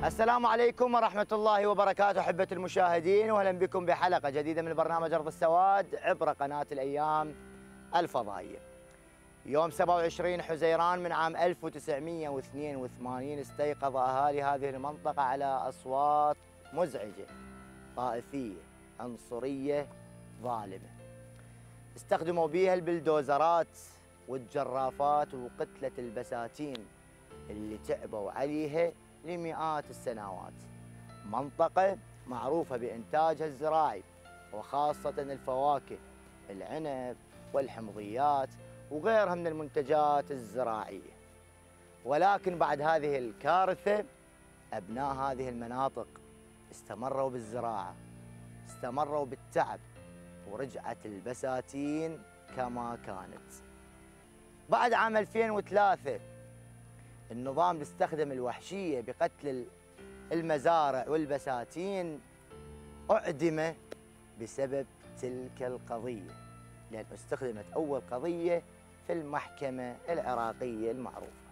السلام عليكم ورحمة الله وبركاته أحبة المشاهدين، وأهلا بكم بحلقة جديدة من برنامج أرض السواد عبر قناة الأيام الفضائية. يوم 27 حزيران من عام 1982 استيقظ أهالي هذه المنطقة على أصوات مزعجة طائفية عنصرية ظالمة، استخدموا بها البلدوزرات والجرافات وقتلة البساتين اللي تعبوا عليها لمئات السنوات. منطقة معروفة بإنتاجها الزراعي وخاصة الفواكه، العنب والحمضيات وغيرها من المنتجات الزراعية. ولكن بعد هذه الكارثة أبناء هذه المناطق استمروا بالزراعة، استمروا بالتعب، ورجعت البساتين كما كانت. بعد عام 2003 النظام استخدم الوحشية بقتل المزارع والبساتين أعدم بسبب تلك القضية، لأن استخدمت أول قضية في المحكمة العراقية المعروفة.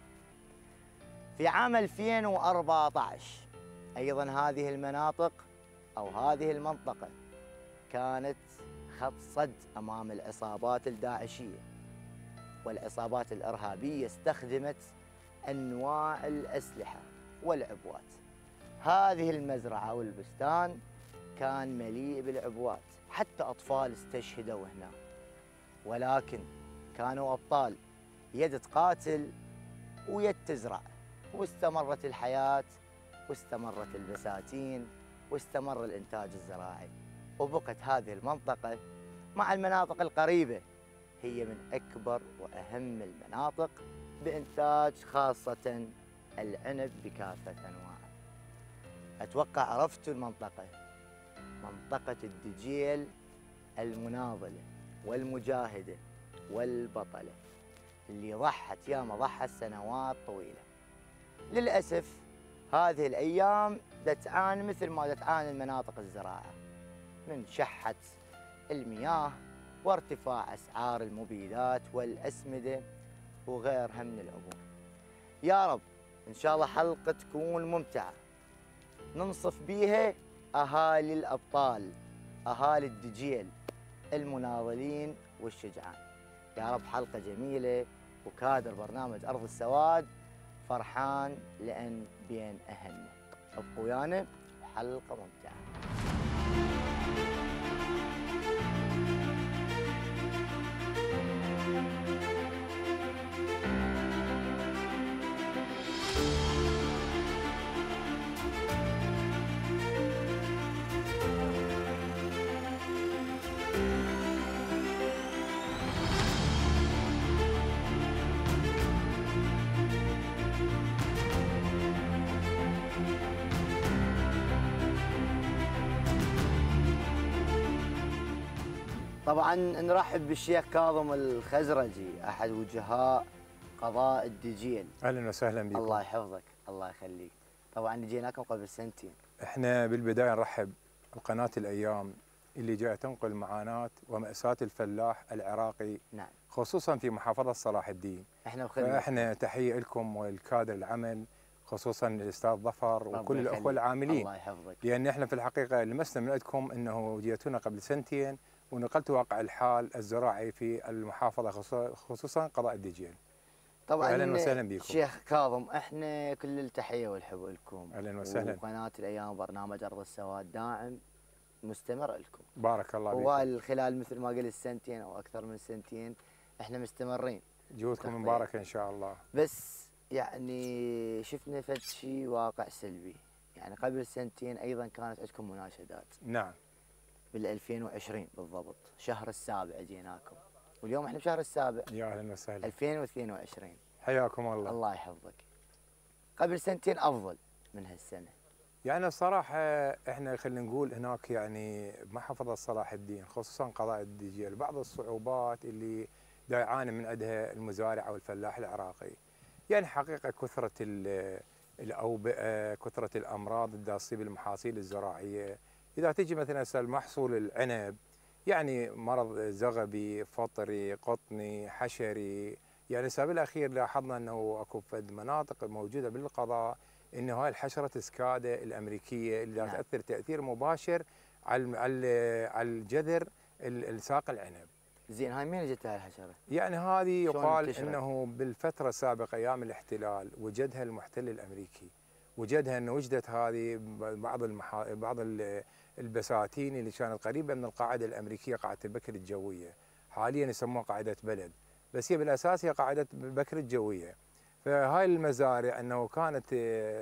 في عام 2014 أيضا هذه المناطق أو هذه المنطقة كانت خط صد أمام العصابات الداعشية والعصابات الإرهابية، استخدمت أنواع الأسلحة والعبوات. هذه المزرعة والبستان كان مليء بالعبوات، حتى أطفال استشهدوا هنا، ولكن كانوا أبطال، يد تقاتل ويد تزرع، واستمرت الحياة واستمرت البساتين واستمر الإنتاج الزراعي، وبقت هذه المنطقة مع المناطق القريبة هي من أكبر وأهم المناطق بإنتاج خاصة العنب بكافة أنواعه. أتوقع عرفتوا المنطقة، منطقة الدجيل المناضلة والمجاهدة والبطلة اللي ضحت ياما ضحت سنوات طويلة. للأسف هذه الأيام تعاني مثل ما تعاني المناطق الزراعة من شحة المياه وارتفاع أسعار المبيدات والأسمدة وغيرها من الأمور. يا رب إن شاء الله حلقة تكون ممتعة ننصف بيها أهالي الأبطال، أهالي الدجيل المناضلين والشجعان. يا رب حلقة جميلة، وكادر برنامج أرض السواد فرحان لأن بين أهلنا. ابقوا ويانا حلقة ممتعة. طبعا نرحب بالشيخ كاظم الخزرجي أحد وجهاء قضاء الدجيل. اهلا وسهلا بكم. الله يحفظك، الله يخليك. طبعا جيناكم قبل سنتين. احنا بالبدايه نرحب بقناه الايام اللي جاء تنقل معاناه وماساه الفلاح العراقي، نعم، خصوصا في محافظه صلاح الدين. احنا بخدمة. احنا تحيه لكم والكادر العمل، خصوصا الاستاذ ظفر وكل الاخوه العاملين. الله يحفظك. لان احنا في الحقيقه لمسنا من عندكم انه جيتونا قبل سنتين ونقلت واقع الحال الزراعي في المحافظه خصوصا قضاء الدجيل. طبعا اهلا وسهلا بكم شيخ كاظم، احنا كل التحيه والحب لكم. اهلا وسهلا. وقناه الايام وبرنامج ارض السواد داعم مستمر لكم. بارك الله بكم. وخلال مثل ما قلت سنتين او اكثر من سنتين احنا مستمرين. جهودكم مباركه ان شاء الله. بس يعني شفنا فد شيء واقع سلبي، يعني قبل سنتين ايضا كانت عندكم مناشدات. نعم. بال 2020 بالضبط، شهر السابع جيناكم، واليوم احنا بشهر السابع. يا اهلا وسهلا. 2022. حياكم الله. الله يحفظك. قبل سنتين افضل من هالسنه. يعني الصراحه احنا خلينا نقول هناك يعني بمحافظه صلاح الدين خصوصا قضاء الدجيل بعض الصعوبات اللي دا يعاني من عندها المزارع او الفلاح العراقي. يعني حقيقه كثره الاوبئه، كثره الامراض اللي تصيب المحاصيل الزراعيه. اذا تجي مثلا محصول العنب يعني مرض زغبي، فطري، قطني، حشري. يعني السنة الأخير لاحظنا أنه أكو فد مناطق موجودة بالقضاء انه هاي الحشره سكادا الامريكيه اللي نعم. تاثر تاثير مباشر على الجذر الساق العنب. زين هاي منين جت هاي الحشره؟ يعني هذه شلون يقال انتشرت؟ انه بالفتره السابقه ايام الاحتلال وجدها المحتل الامريكي، وجدها انه وجدت هذه بعض البساتين اللي كانت قريبه من القاعده الامريكيه، قاعده البكر الجويه، حاليا يسموها قاعده بلد، بس هي بالاساس هي قاعده بكر الجويه. فهاي المزارع انه كانت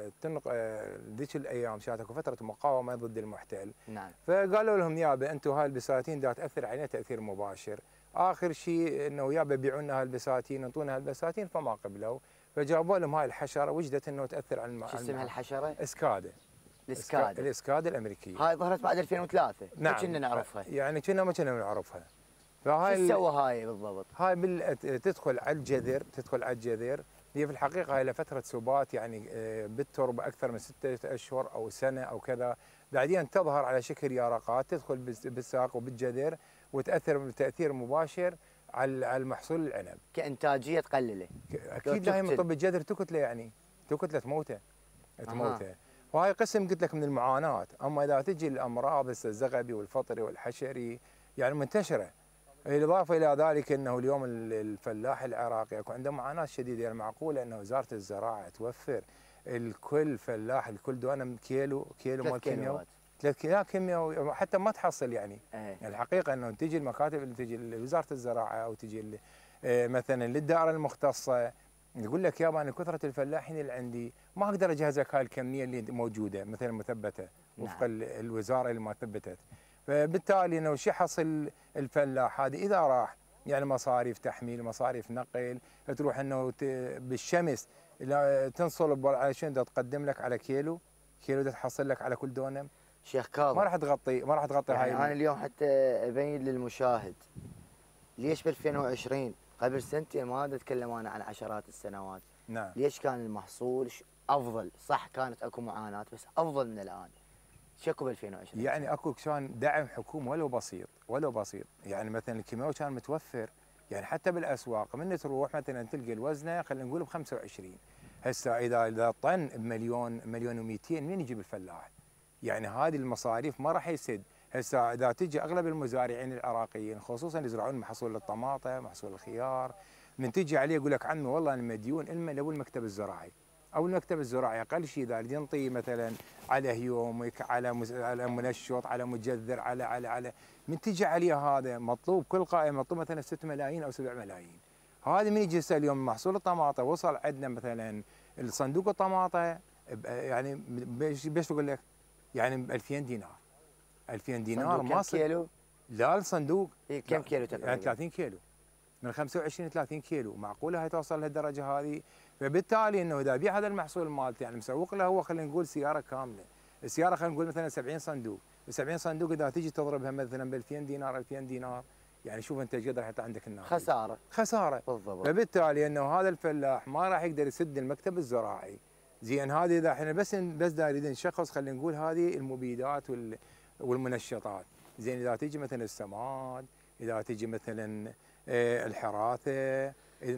ذيك الايام كانت اكو فتره مقاومه ضد المحتل. نعم. فقالوا لهم يابا انتم هاي البساتين دا تاثر علينا تاثير مباشر، اخر شيء انه يابا بيعوا لنا هالبساتين، انطونا هالبساتين، فما قبلوا، فجابوا لهم هاي الحشره وجدت انه تاثر على شو اسمها الحشره؟ اسكادا. الاسكادا. الاسكادا الامريكيه. هاي ظهرت بعد 2003. نعم. كنا نعرفها. يعني كنا ما كنا نعرفها. فهاي شو تسوى هاي بالضبط؟ هاي تدخل على الجذر، هي في الحقيقه هاي لفتره سبات يعني بالتربه اكثر من 6 اشهر او سنه او كذا، بعدين تظهر على شكل يرقات تدخل بالساق وبالجذر وتاثر تاثير مباشر على المحصول العنب. كانتاجيه تقلله. اكيد هاي من طب الجذر تكتله، يعني تكتله تموته. وهاي قسم قلت لك من المعاناه، اما اذا تجي الامراض الزغبي والفطري والحشري يعني منتشره. بالاضافه الى ذلك انه اليوم الفلاح العراقي يكون عنده معاناه شديده، يعني معقوله انه وزاره الزراعه توفر الكل فلاح الكل دونم كيلو مال كيمياء، 3 كيمياء حتى ما تحصل يعني. يعني الحقيقه انه تجي المكاتب، تجي وزاره الزراعه او تجي مثلا للدائره المختصه يقول لك يابا انا كثره الفلاحين اللي عندي ما اقدر اجهز لك هاي الكميه اللي موجوده مثلا مثبته وفق الوزاره اللي ما ثبتت. فبالتالي انه شو يحصل الفلاح هذه اذا راح يعني مصاريف تحميل، مصاريف نقل، تروح انه بالشمس تنصلب علشان تقدم لك على كيلو تحصل لك على كل دونم. شيخ كاظم ما راح تغطي يعني هاي. انا اليوم حتى ابين للمشاهد ليش ب 2020 قبل سنتين ما اتكلم انا عن عشرات السنوات. نعم. ليش كان المحصول افضل؟ صح كانت اكو معاناه بس افضل من الان. شكو ب 2020 يعني اكو كان دعم حكومي ولو بسيط، يعني مثلا الكيماوي كان متوفر، يعني حتى بالاسواق من تروح مثلا تلقى الوزنه خلينا نقول ب 25، هسه اذا طن بمليون و200 منين يجيب الفلاح؟ يعني هذه المصاريف ما راح يسد. هسه اذا تجي اغلب المزارعين العراقيين خصوصا يزرعون محصول الطماطم، محصول الخيار، من تجي عليه يقول لك عمي والله انا مديون لو المكتب الزراعي، او المكتب الزراعي اقل شيء اذا ينطي مثلا على هيومك، على منشط، على مجذر، على من تجي عليه هذا مطلوب كل قائمه مطلوب مثلا 6 ملايين او 7 ملايين. هذا من يجي اليوم محصول الطماطه وصل عندنا مثلا الصندوق الطماطه يعني بيش بقول لك يعني ب 2000 دينار. 2000 دينار ما كيلو؟ لا الصندوق كم كيلو تقريبا؟ يعني 30 كيلو من 25 ل 30 كيلو، معقوله هاي توصل لهالدرجه هذه؟ فبالتالي انه اذا بيع هذا المحصول مالته يعني مسوق له هو خلينا نقول سياره كامله، السياره خلينا نقول مثلا 70 صندوق، ال 70 صندوق اذا تيجي تضربها مثلا ب 2000 دينار 2000 دينار يعني شوف انت ايش قدر حتى عندك الناتج. خساره بالضبط. فبالتالي انه هذا الفلاح ما راح يقدر يسد المكتب الزراعي. زين هذه اذا احنا بس نريد نشخص خلينا نقول هذه المبيدات والمنشطات. زين اذا تيجي مثلا السماد، اذا تيجي مثلا الحراثه،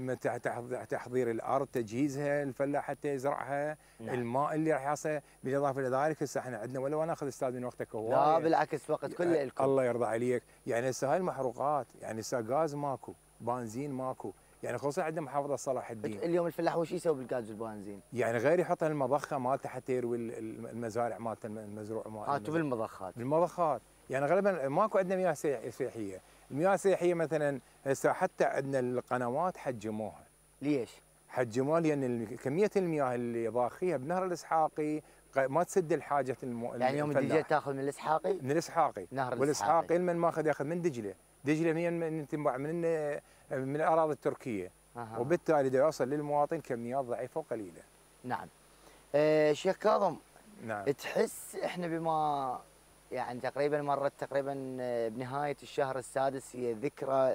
تحضير الارض، تجهيزها الفلاح حتى يزرعها، نعم. الماء اللي راح يحصل، بالاضافه الى ذلك هسه احنا عندنا ولو ناخذ استاذ من وقتك هوايه. لا بالعكس وقت كله لكم. الله يرضى عليك، يعني هسه هاي المحروقات يعني هسه غاز ماكو، بنزين ماكو، يعني خصوصا عندنا محافظه صلاح الدين. اليوم الفلاح وش يسوي بالغاز والبنزين؟ يعني غير يحط المضخه مالته حتى يروي المزارع مالته المزروع مالته. هاتوا بالمضخات يعني غالبا ماكو عندنا مياه سياحيه، المياه السياحيه مثلا هسه حتى عندنا القنوات حجموها. ليش؟ حجموها لان كميه المياه اللي ضاخيها بنهر الاسحاقي ما تسد الحاجه يعني يوم الدجله تاخذ من الاسحاقي؟ من الاسحاقي، نهر والاسحاقي من ماخذ ياخذ من دجله من تنباع من الاراضي التركيه. وبالتالي دا يوصل للمواطن كميات ضعيفه وقليله. نعم. شيخ كاظم، نعم. تحس احنا بما يعني تقريبا مرت تقريبا بنهايه الشهر السادس هي ذكرى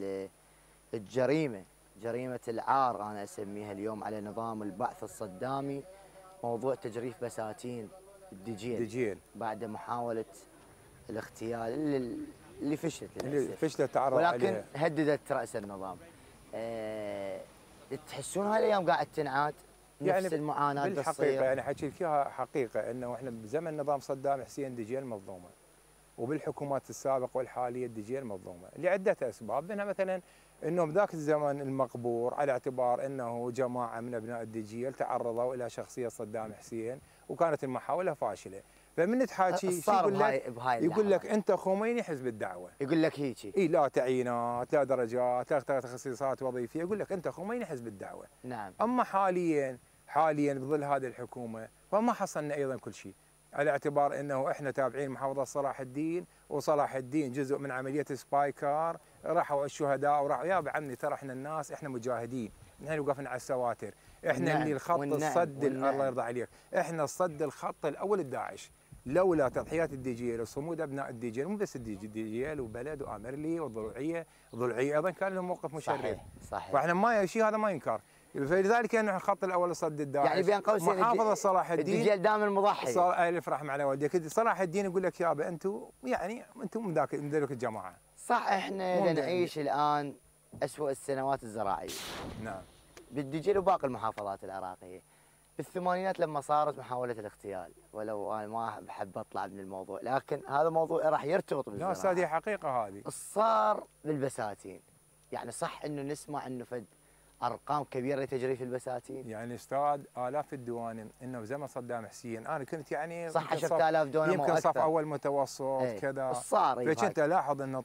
جريمه العار انا اسميها اليوم على نظام البعث الصدامي، موضوع تجريف بساتين الدجيل بعد محاوله الاغتيال اللي فشلت تعرض ولكن عليها. هددت راس النظام. تحسون هاي الايام قاعد تنعاد نفس المعاناه بالحقيقه تصير. يعني حكي لك اياها حقيقه انه احنا بزمن نظام صدام حسين دجيل مظلومه، وبالحكومات السابقه والحاليه دجيل مظلومه لعده اسباب، منها مثلا انه بذاك الزمن المقبور على اعتبار انه جماعه من ابناء الدجيل تعرضوا الى شخصيه صدام حسين وكانت المحاوله فاشله، فمن تحاكي شو صار يقول لك؟ بهاي يقول لك انت خميني حزب الدعوه. يقول لك هيجي. اي لا تعيينات، لا درجات، لا تخصيصات وظيفيه، يقول لك انت خميني حزب الدعوه. نعم. اما حاليا بظل هذه الحكومه فما حصلنا ايضا كل شيء، على اعتبار انه احنا تابعين محافظه صلاح الدين، وصلاح الدين جزء من عمليه سبايكار، راحوا الشهداء وراحوا يا بعمي ترى احنا الناس احنا مجاهدين، احنا اللي وقفنا على السواتر، احنا اللي الخط الصد الله يرضى عليك، احنا الصد الخط الاول لداعش. لولا تضحيات الدجيل وصمود ابناء الدجيل، مو بس الدجيل وبلد وامرلي والضلوعيه، الضلوعيه ايضا كان لهم موقف مشرف. صحيح. فاحنا ما شيء هذا ما ينكر، فلذلك انه الخط الاول لصد الداعش. يعني بين قوسين محافظه صلاح الدين الدجيل دائما مضحي. الف رحمه على والديك، صلاح الدين يقول لك يابا انتم يعني انتم من ذاك الجماعه. صح، احنا نعيش الان اسوء السنوات الزراعيه. نعم. بالدجيل وباقي المحافظات العراقيه. بالثمانينات لما صارت محاوله الاغتيال، ولو انا ما بحب اطلع من الموضوع، لكن هذا موضوع راح يرتبط بالزراعه. لا استاذ هي حقيقه هذه. صار بالبساتين، يعني صح انه نسمع انه فد ارقام كبيره تجري في البساتين. يعني استاذ الاف الدوانم انه بزمن صدام حسين انا كنت يعني صح 10,000 دونم يمكن صف اول متوسط كذا. صار فكنت الاحظ انه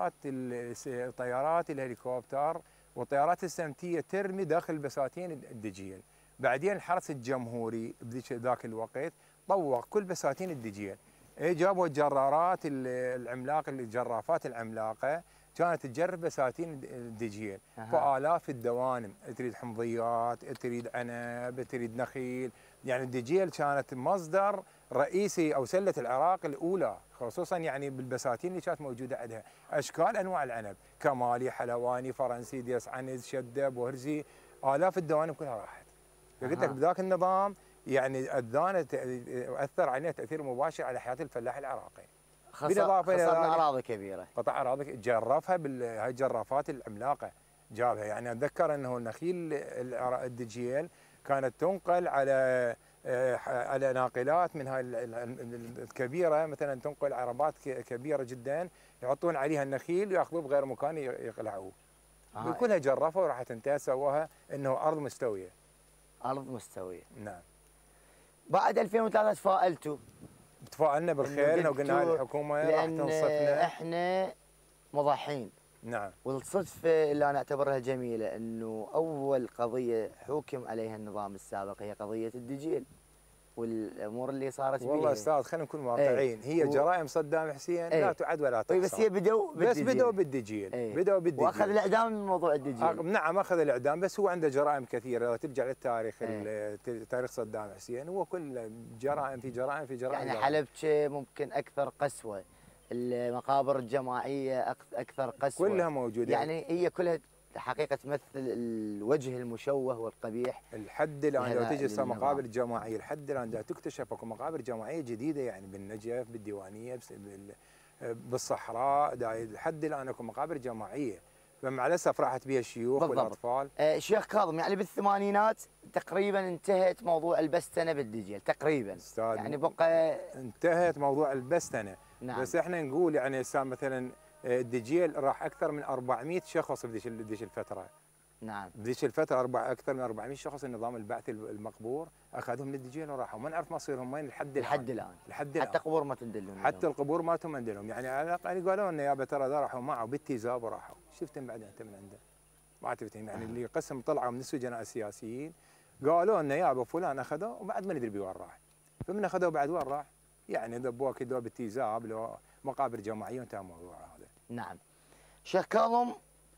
الطيارات الهليكوبتر والطيارات السمتيه ترمي داخل البساتين الدجيل. بعدين الحرس الجمهوري بذاك الوقت طوق كل بساتين الدجيل، جابوا الجرارات العملاقه، الجرافات العملاقه كانت تجرب بساتين الدجيل. فآلاف الدوانم تريد حمضيات، تريد عنب، تريد نخيل، يعني الدجيل كانت مصدر رئيسي او سله العراق الاولى، خصوصا يعني بالبساتين اللي كانت موجوده عندها اشكال انواع العنب، كمالي، حلواني، فرنسي، ديس عنز، شده، بوهرزي، آلاف الدوانم كلها راحت. فقلت لك بذاك النظام يعني اثر عليه تاثير مباشر على حياه الفلاح العراقي. بالاضافه الى اراضي كبيره، قطع اراضي جرفها بهاي الجرافات العملاقه جابها. يعني اتذكر انه النخيل الدجيل كانت تنقل على ناقلات من هاي الكبيره، مثلا تنقل عربات كبيره جدا يحطون عليها النخيل وياخذوه بغير مكان يقلعوه. كلها جرفوا وراحت انتهت سووها انه ارض مستويه. ارض مستويه. نعم. بعد 2003 تفائلنا بالخير وقلنا هاي الحكومه راح تنصفنا. احنا مضحين. نعم. والصدفه اللي انا اعتبرها جميله انه اول قضيه حكم عليها النظام السابق هي قضيه الدجيل والامور اللي صارت بها. والله استاذ خلينا نكون واقعيين، هي جرائم صدام حسين لا تعد ولا تحصى. بس هي بدوا بالدجيل. بدوا بالدجيل واخذ الاعدام من موضوع الدجيل. نعم اخذ الاعدام، بس هو عنده جرائم كثيره لو ترجع للتاريخ تاريخ صدام حسين هو كل جرائم في جرائم في جرائم. يعني حلبشة ممكن اكثر قسوه، المقابر الجماعيه اكثر قسوه، كلها موجوده. يعني هي كلها حقيقه تمثل الوجه المشوه والقبيح. الحد الان لو تجي مقابر جماعيه، الحد الان دا تكتشف اكو مقابر جماعيه جديده، يعني بالنجف، بالديوانيه، بالصحراء، الحد الان اكو مقابر جماعيه، فمع الاسف راحت بها الشيوخ والاطفال. شيخ كاظم، يعني بالثمانينات تقريبا انتهت موضوع البستنه بالدجيل تقريبا. يعني بقى انتهت موضوع البستنه. نعم. بس احنا نقول يعني مثلا الدجيل راح اكثر من 400 شخص بديش الفتره. نعم. بديش الفتره اكثر من 400 شخص النظام البعثي المقبور اخذهم للدجيل وراحوا، ما نعرف مصيرهم وين لحد الان. حتى قبور ما تندلهم. حتى القبور ما تمندلهم، يعني على الاقل قالوا لنا يابا ترى ذا راحوا معه بالتيزاب وراحوا، شفتهم بعدين انت من عنده؟ ما تفتهم، يعني اللي قسم طلعوا من السجناء السياسيين قالوا لنا يابا فلان اخذوه وبعد ما ندري بوين راح. فمن اخذوه بعد وين راح؟ يعني ذبوه كذا بالتيزاب لو مقابر جماعيه وانتهى الموضوع هذا. نعم. شيخ كاظم،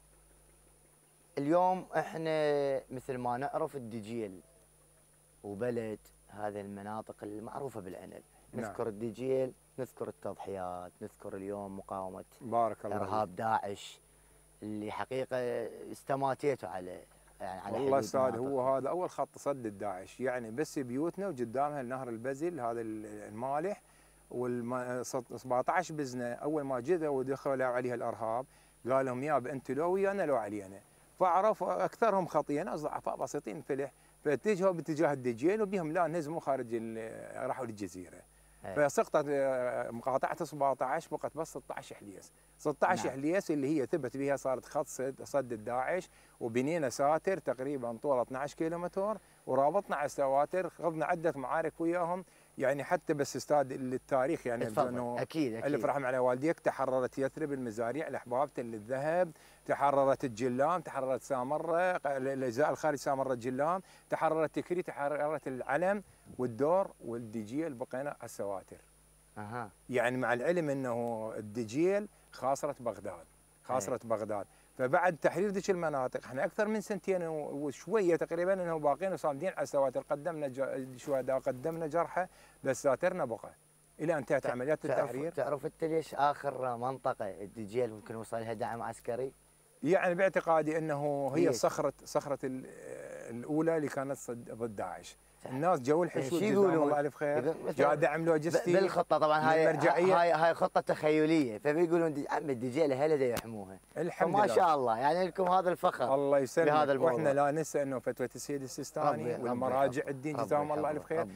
اليوم احنا مثل ما نعرف الدجيل وبلد هذه المناطق المعروفه بالعنب، نذكر الدجيل، نذكر التضحيات، نذكر اليوم مقاومه بارك الله ارهاب داعش اللي حقيقه استماتيتوا على يعني والله استاذ هو هذا اول خط صد الداعش، يعني بس بيوتنا وقدامها النهر البزل هذا المالح 17 بزنه اول ما جذوا ودخلوا عليها الارهاب قال لهم يابا انتم لو ويانا لو علينا، فعرفوا اكثرهم خطيا ناس ضعفاء بسيطين فلح، فاتجهوا باتجاه الدجيل، وبهم لا نزموا خارج راحوا للجزيره. فسقطت مقاطعه 17 بقت بس 16 حليس. 16 نعم. حليس اللي هي ثبت بها صارت خط صد الداعش، وبنينا ساتر تقريبا طوله 12 كيلومتر، ورابطنا على السواتر، خضنا عده معارك وياهم. يعني حتى بس استاذ التاريخ يعني انه اكيد الف رحم على والديك، تحررت يثرب، المزاريع، الاحباب، تل الذهب، تحررت الجلام، تحررت سامره، الاجزاء الخارج سامره الجلام، تحررت تكري، تحررت العلم والدور والدجيل، بقينا على السواتر. يعني مع العلم انه الدجيل خاصره بغداد، خاصره بغداد. فبعد تحرير ذيك المناطق احنا اكثر من سنتين وشويه تقريبا انه باقين وصامدين على السواتر، قدمنا شهداء، قدمنا جرحى، بس ساترنا بقى الى انتهت عمليات التحرير. تعرف انت ليش اخر منطقه الدجيل ممكن يوصل لها دعم عسكري؟ يعني باعتقادي انه هي صخره الاولى اللي كانت ضد داعش. الناس جو الحشود جزاهم الله الف خير، جاء دعم لوجستي بالخطه. طبعا هاي خطه تخيليه، فبيقولون عم الدجيل هلا يحموها. الحمد لله ما شاء الله، يعني لكم هذا الفخر. الله يسلمك. بهذا الموضوع، واحنا لا ننسى انه فتوى السيد السيستاني والمراجع الدين جزاهم الله الف خير.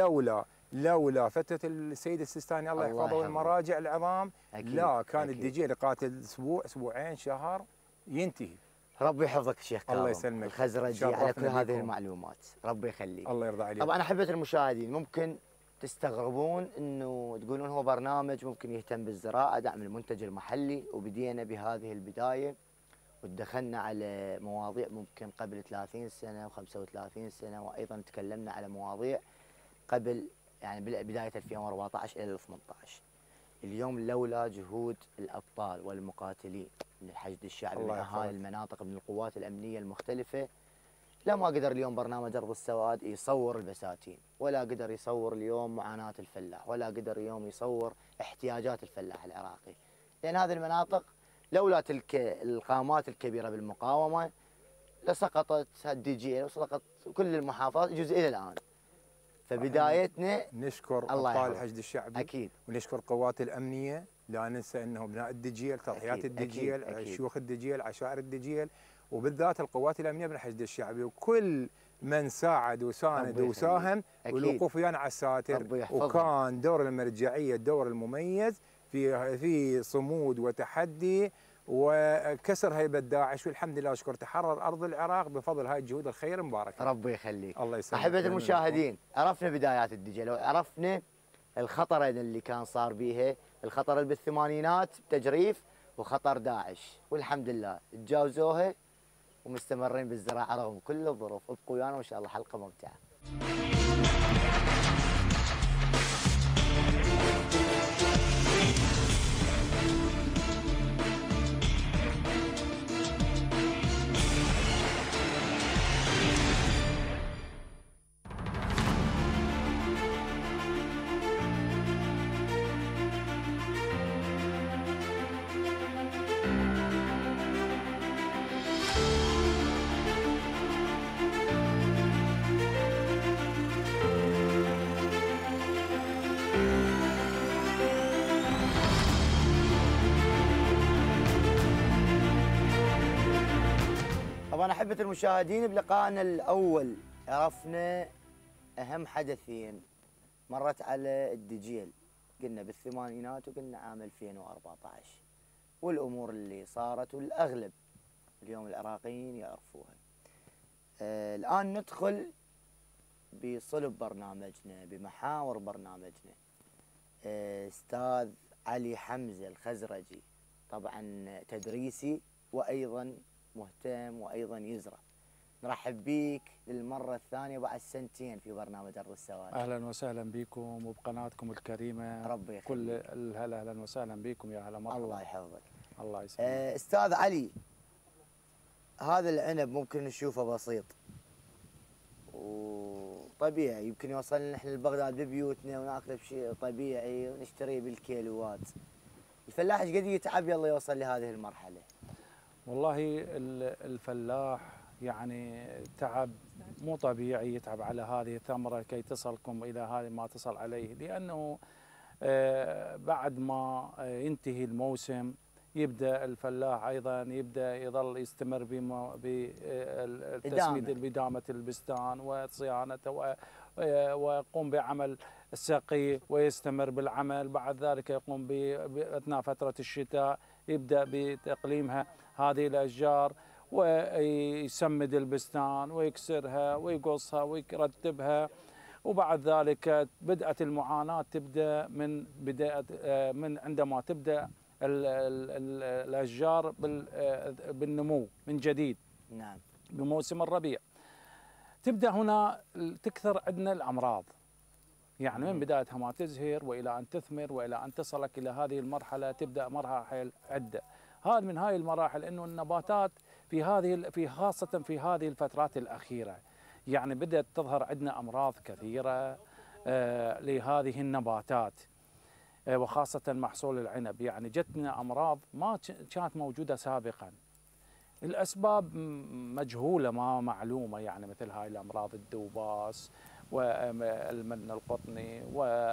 لولا فتوى السيد السيستاني الله يحفظه والمراجع العظام، لا كان الدجيل قاتل اسبوع، اسبوعين، شهر ينتهي. ربي يحفظك الشيخ كاظم. الله يسلمك. الخزرجي على كل هذه المعلومات، ربي يخليك. الله يرضى عليك. طبعا احبه المشاهدين ممكن تستغربون انه تقولون هو برنامج ممكن يهتم بالزراعه، دعم المنتج المحلي، وبدينا بهذه البدايه ودخلنا على مواضيع ممكن قبل 30 سنه و35 سنه، وايضا تكلمنا على مواضيع قبل يعني بدايه 2014 الى 2018. اليوم لولا جهود الابطال والمقاتلين من الحشد الشعبي، من اهالي المناطق، من القوات الامنيه المختلفه، لا ما قدر اليوم برنامج ارض السواد يصور البساتين، ولا قدر يصور اليوم معاناه الفلاح، ولا قدر اليوم يصور احتياجات الفلاح العراقي. لان هذه المناطق لولا تلك القامات الكبيره بالمقاومه لسقطت الدجيل وسقطت كل المحافظات يجوز الى الان. فبدايتنا نشكر ابطال الحشد الشعبي اكيد، ونشكر القوات الامنيه، لا ننسى انه ابناء الدجيل، تضحيات الدجيل، شيوخ الدجيل، عشائر الدجيل، وبالذات القوات الامنيه بالحشد الشعبي، وكل من ساعد وساند وساهم والوقوف ويانا على الساتر، وكان دور المرجعيه الدور المميز في صمود وتحدي وكسر هيبه داعش، والحمد لله اشكر تحرر ارض العراق بفضل هاي الجهود الخير المباركه. ربي يخليك. الله يسلمك. احبه المشاهدين، عرفنا بدايات الدجيل وعرفنا الخطر اللي كان صار بيها، الخطر اللي بالثمانينات بتجريف وخطر داعش، والحمد لله تجاوزوها ومستمرين بالزراعه رغم كل الظروف. ابقوا ويانا وان شاء الله حلقه ممتعه. طبعا احبه المشاهدين، بلقائنا الاول عرفنا اهم حدثين مرت على الدجيل، قلنا بالثمانينات وقلنا عام 2014، والامور اللي صارت والاغلب اليوم العراقيين يعرفوها. الان ندخل بصلب برنامجنا، بمحاور برنامجنا. استاذ علي حمزه الخزرجي، طبعا تدريسي وايضا مهتم وايضا يزرع. نرحب بيك للمره الثانيه بعد سنتين في برنامج ارض السواد. اهلا وسهلا بكم وبقناتكم الكريمه. ربي يخليك. كل الهلا، اهلا وسهلا بكم، يا هلا مرحبا. الله يحفظك. الله يسلمك. استاذ علي، هذا العنب ممكن نشوفه بسيط وطبيعي، يمكن يوصلنا نحن لبغداد ببيوتنا وناكله بشيء طبيعي ونشتريه بالكيلوات. الفلاح ايش قد يتعب يلا يوصل لهذه المرحله؟ والله الفلاح يعني تعب مو طبيعي، يتعب على هذه الثمره كي تصلكم الى هذه ما تصل عليه، لانه بعد ما ينتهي الموسم يبدا الفلاح ايضا يبدا يظل يستمر بتسميد بدامه البستان وصيانته ويقوم بعمل السقي ويستمر بالعمل. بعد ذلك يقوم اثناء فتره الشتاء يبدا بتقليمها هذه الاشجار ويسمد البستان ويكسرها ويقصها ويرتبها. وبعد ذلك بدأت المعاناة تبدأ من بداية من عندما تبدأ الأشجار بالنمو من جديد. نعم. بموسم الربيع تبدأ هنا تكثر عندنا الأمراض، يعني من بدايتها ما تزهر وإلى أن تثمر وإلى أن تصلك إلى هذه المرحلة تبدأ مراحل عدة. هذا من هاي المراحل إنه النباتات في خاصة في هذه الفترات الأخيرة يعني بدأت تظهر عندنا أمراض كثيرة لهذه النباتات وخاصة محصول العنب. يعني جتنا أمراض ما كانت موجودة سابقا. الأسباب مجهولة ما معلومة، يعني مثل هاي الأمراض الدوباس والمن القطني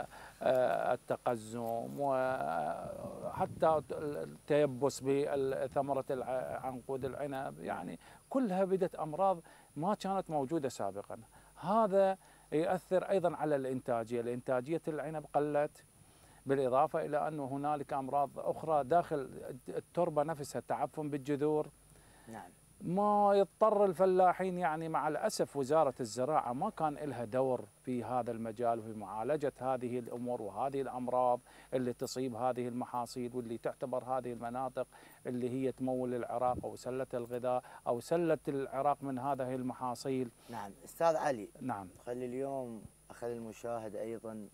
والتقزم وحتى التيبس بثمرة عنقود العنب، يعني كلها بدت أمراض ما كانت موجودة سابقا. هذا يؤثر أيضا على الإنتاجية، الإنتاجية العنب قلت، بالإضافة إلى أنه هنالك أمراض أخرى داخل التربة نفسها، تعفن بالجذور. نعم. ما يضطر الفلاحين، يعني مع الأسف وزارة الزراعة ما كان لها دور في هذا المجال وفي معالجة هذه الأمور وهذه الأمراض اللي تصيب هذه المحاصيل واللي تعتبر هذه المناطق اللي هي تمول العراق أو سلة الغذاء أو سلة العراق من هذه المحاصيل. نعم. أستاذ علي. نعم. خلي اليوم أخلي المشاهد أيضا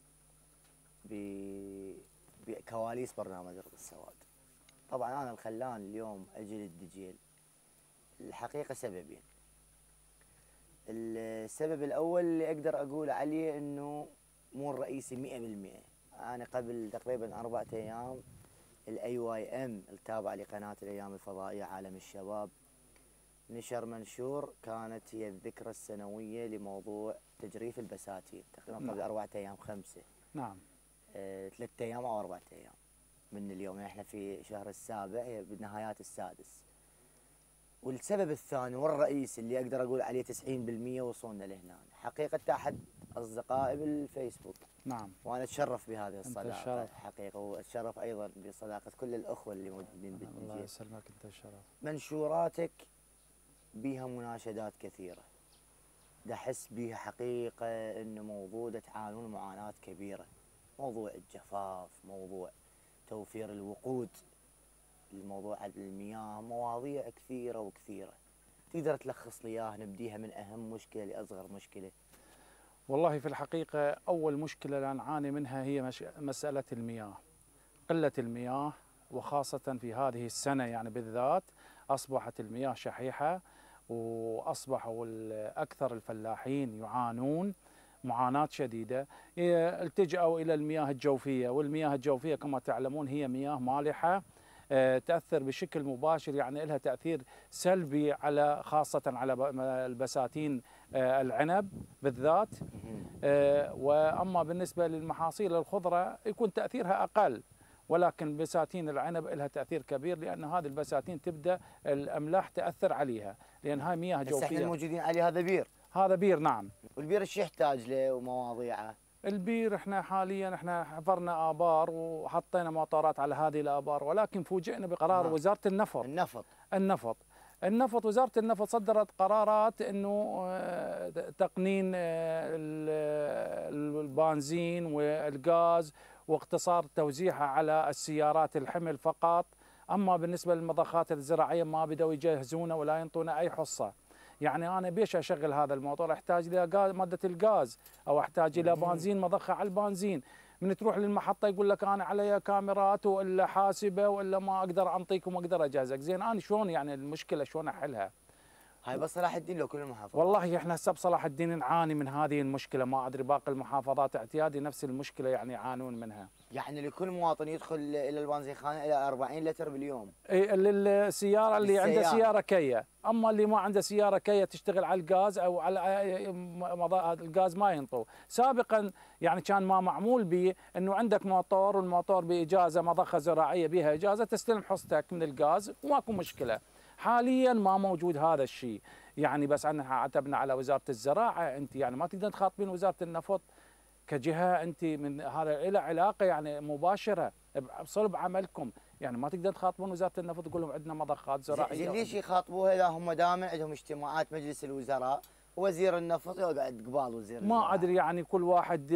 بكواليس برنامج أرض السواد. طبعا أنا الخلان اليوم أجي للدجيل الحقيقة سببين. السبب الأول اللي أقدر أقول عليه أنه مو الرئيسي 100%. أنا قبل تقريبا 4 أيام الAYM التابع لقناة الأيام الفضائية عالم الشباب نشر منشور كانت هي الذكرى السنوية لموضوع تجريف البساتين تقريبا قبل 4 أيام 5. نعم. 3 أيام أو 4 أيام من اليوم، احنا في شهر السابع، هي بنهايات السادس. والسبب الثاني والرئيسي اللي اقدر اقول عليه 90% وصلنا لهنا، حقيقه احد اصدقائي بالفيسبوك. نعم. وانا اتشرف بهذه الصداقه حقيقه، واتشرف ايضا بصداقه كل الاخوه اللي موجودين بالدجيل. الله يسلمك، انت الشرف. منشوراتك بها مناشدات كثيره، دا احس بها حقيقه انه موجوده تعانون معاناه كبيره، موضوع الجفاف، موضوع توفير الوقود، الموضوع المياه، مواضيع كثيرة وكثيرة. تقدر تلخص لي اياها، نبديها من أهم مشكلة لأصغر مشكلة؟ والله في الحقيقة أول مشكلة لا نعاني منها هي مسألة المياه، قلة المياه، وخاصة في هذه السنة يعني بالذات أصبحت المياه شحيحة، وأصبحوا أكثر الفلاحين يعانون معاناة شديدة. التجأوا إلى المياه الجوفية، والمياه الجوفية كما تعلمون هي مياه مالحة تأثر بشكل مباشر، يعني لها تأثير سلبي على خاصة على البساتين العنب بالذات. وأما بالنسبة للمحاصيل الخضرة يكون تأثيرها أقل، ولكن بساتين العنب لها تأثير كبير، لأن هذه البساتين تبدأ الأملاح تأثر عليها، لأن هاي مياه جوفية. احنا الموجودين عليه هذا بير. هذا بير. نعم. والبير ايش يحتاج له ومواضيعه؟ البير احنا حاليا حفرنا آبار وحطينا موتورات على هذه الآبار، ولكن فوجئنا بقرار وزارة النفط. وزارة النفط صدرت قرارات انه تقنين البنزين والغاز واقتصار توزيعها على السيارات الحمل فقط. اما بالنسبة للمضخات الزراعية ما بدأوا يجهزونه ولا ينطونا اي حصة. يعني أنا بيش أشغل هذا الموتور، أحتاج إلى مادة الغاز أو أحتاج إلى بنزين، مضخة على البنزين. من تروح للمحطة يقول لك أنا علي كاميرات وإلا حاسبة وإلا ما أقدر أنطيك وما أقدر أجهزك. زين أنا شلون يعني المشكلة شلون أحلها؟ هاي بس صلاح الدين لو كل المحافظات؟ والله احنا هسه بصلاح الدين نعاني من هذه المشكله، ما ادري باقي المحافظات اعتيادي نفس المشكله يعني يعانون منها. يعني لكل مواطن يدخل الى البنزينخانه الى 40 لتر باليوم. السياره اللي عنده للسيارة. سياره كيا، اما اللي ما عنده سياره كيا تشتغل على الغاز او على الغاز ما ينطوا. سابقا يعني كان ما معمول به انه عندك موتور، والموتور باجازه مضخه زراعيه بها اجازه تستلم حصتك من الغاز وماكو مشكله. حاليا ما موجود هذا الشيء، يعني بس احنا عتبنا على وزاره الزراعه، انت يعني ما تقدر تخاطبين وزاره النفط كجهه، انت من هذا له علاقه يعني مباشره بصلب عملكم، يعني ما تقدر تخاطبون وزاره النفط تقول لهم عندنا مضخات زراعيه. زين ليش يخاطبوها اذا هم دائما عندهم اجتماعات مجلس الوزراء ووزير النفط يقعد قبال وزير الزراعه؟ ما ادري يعني كل واحد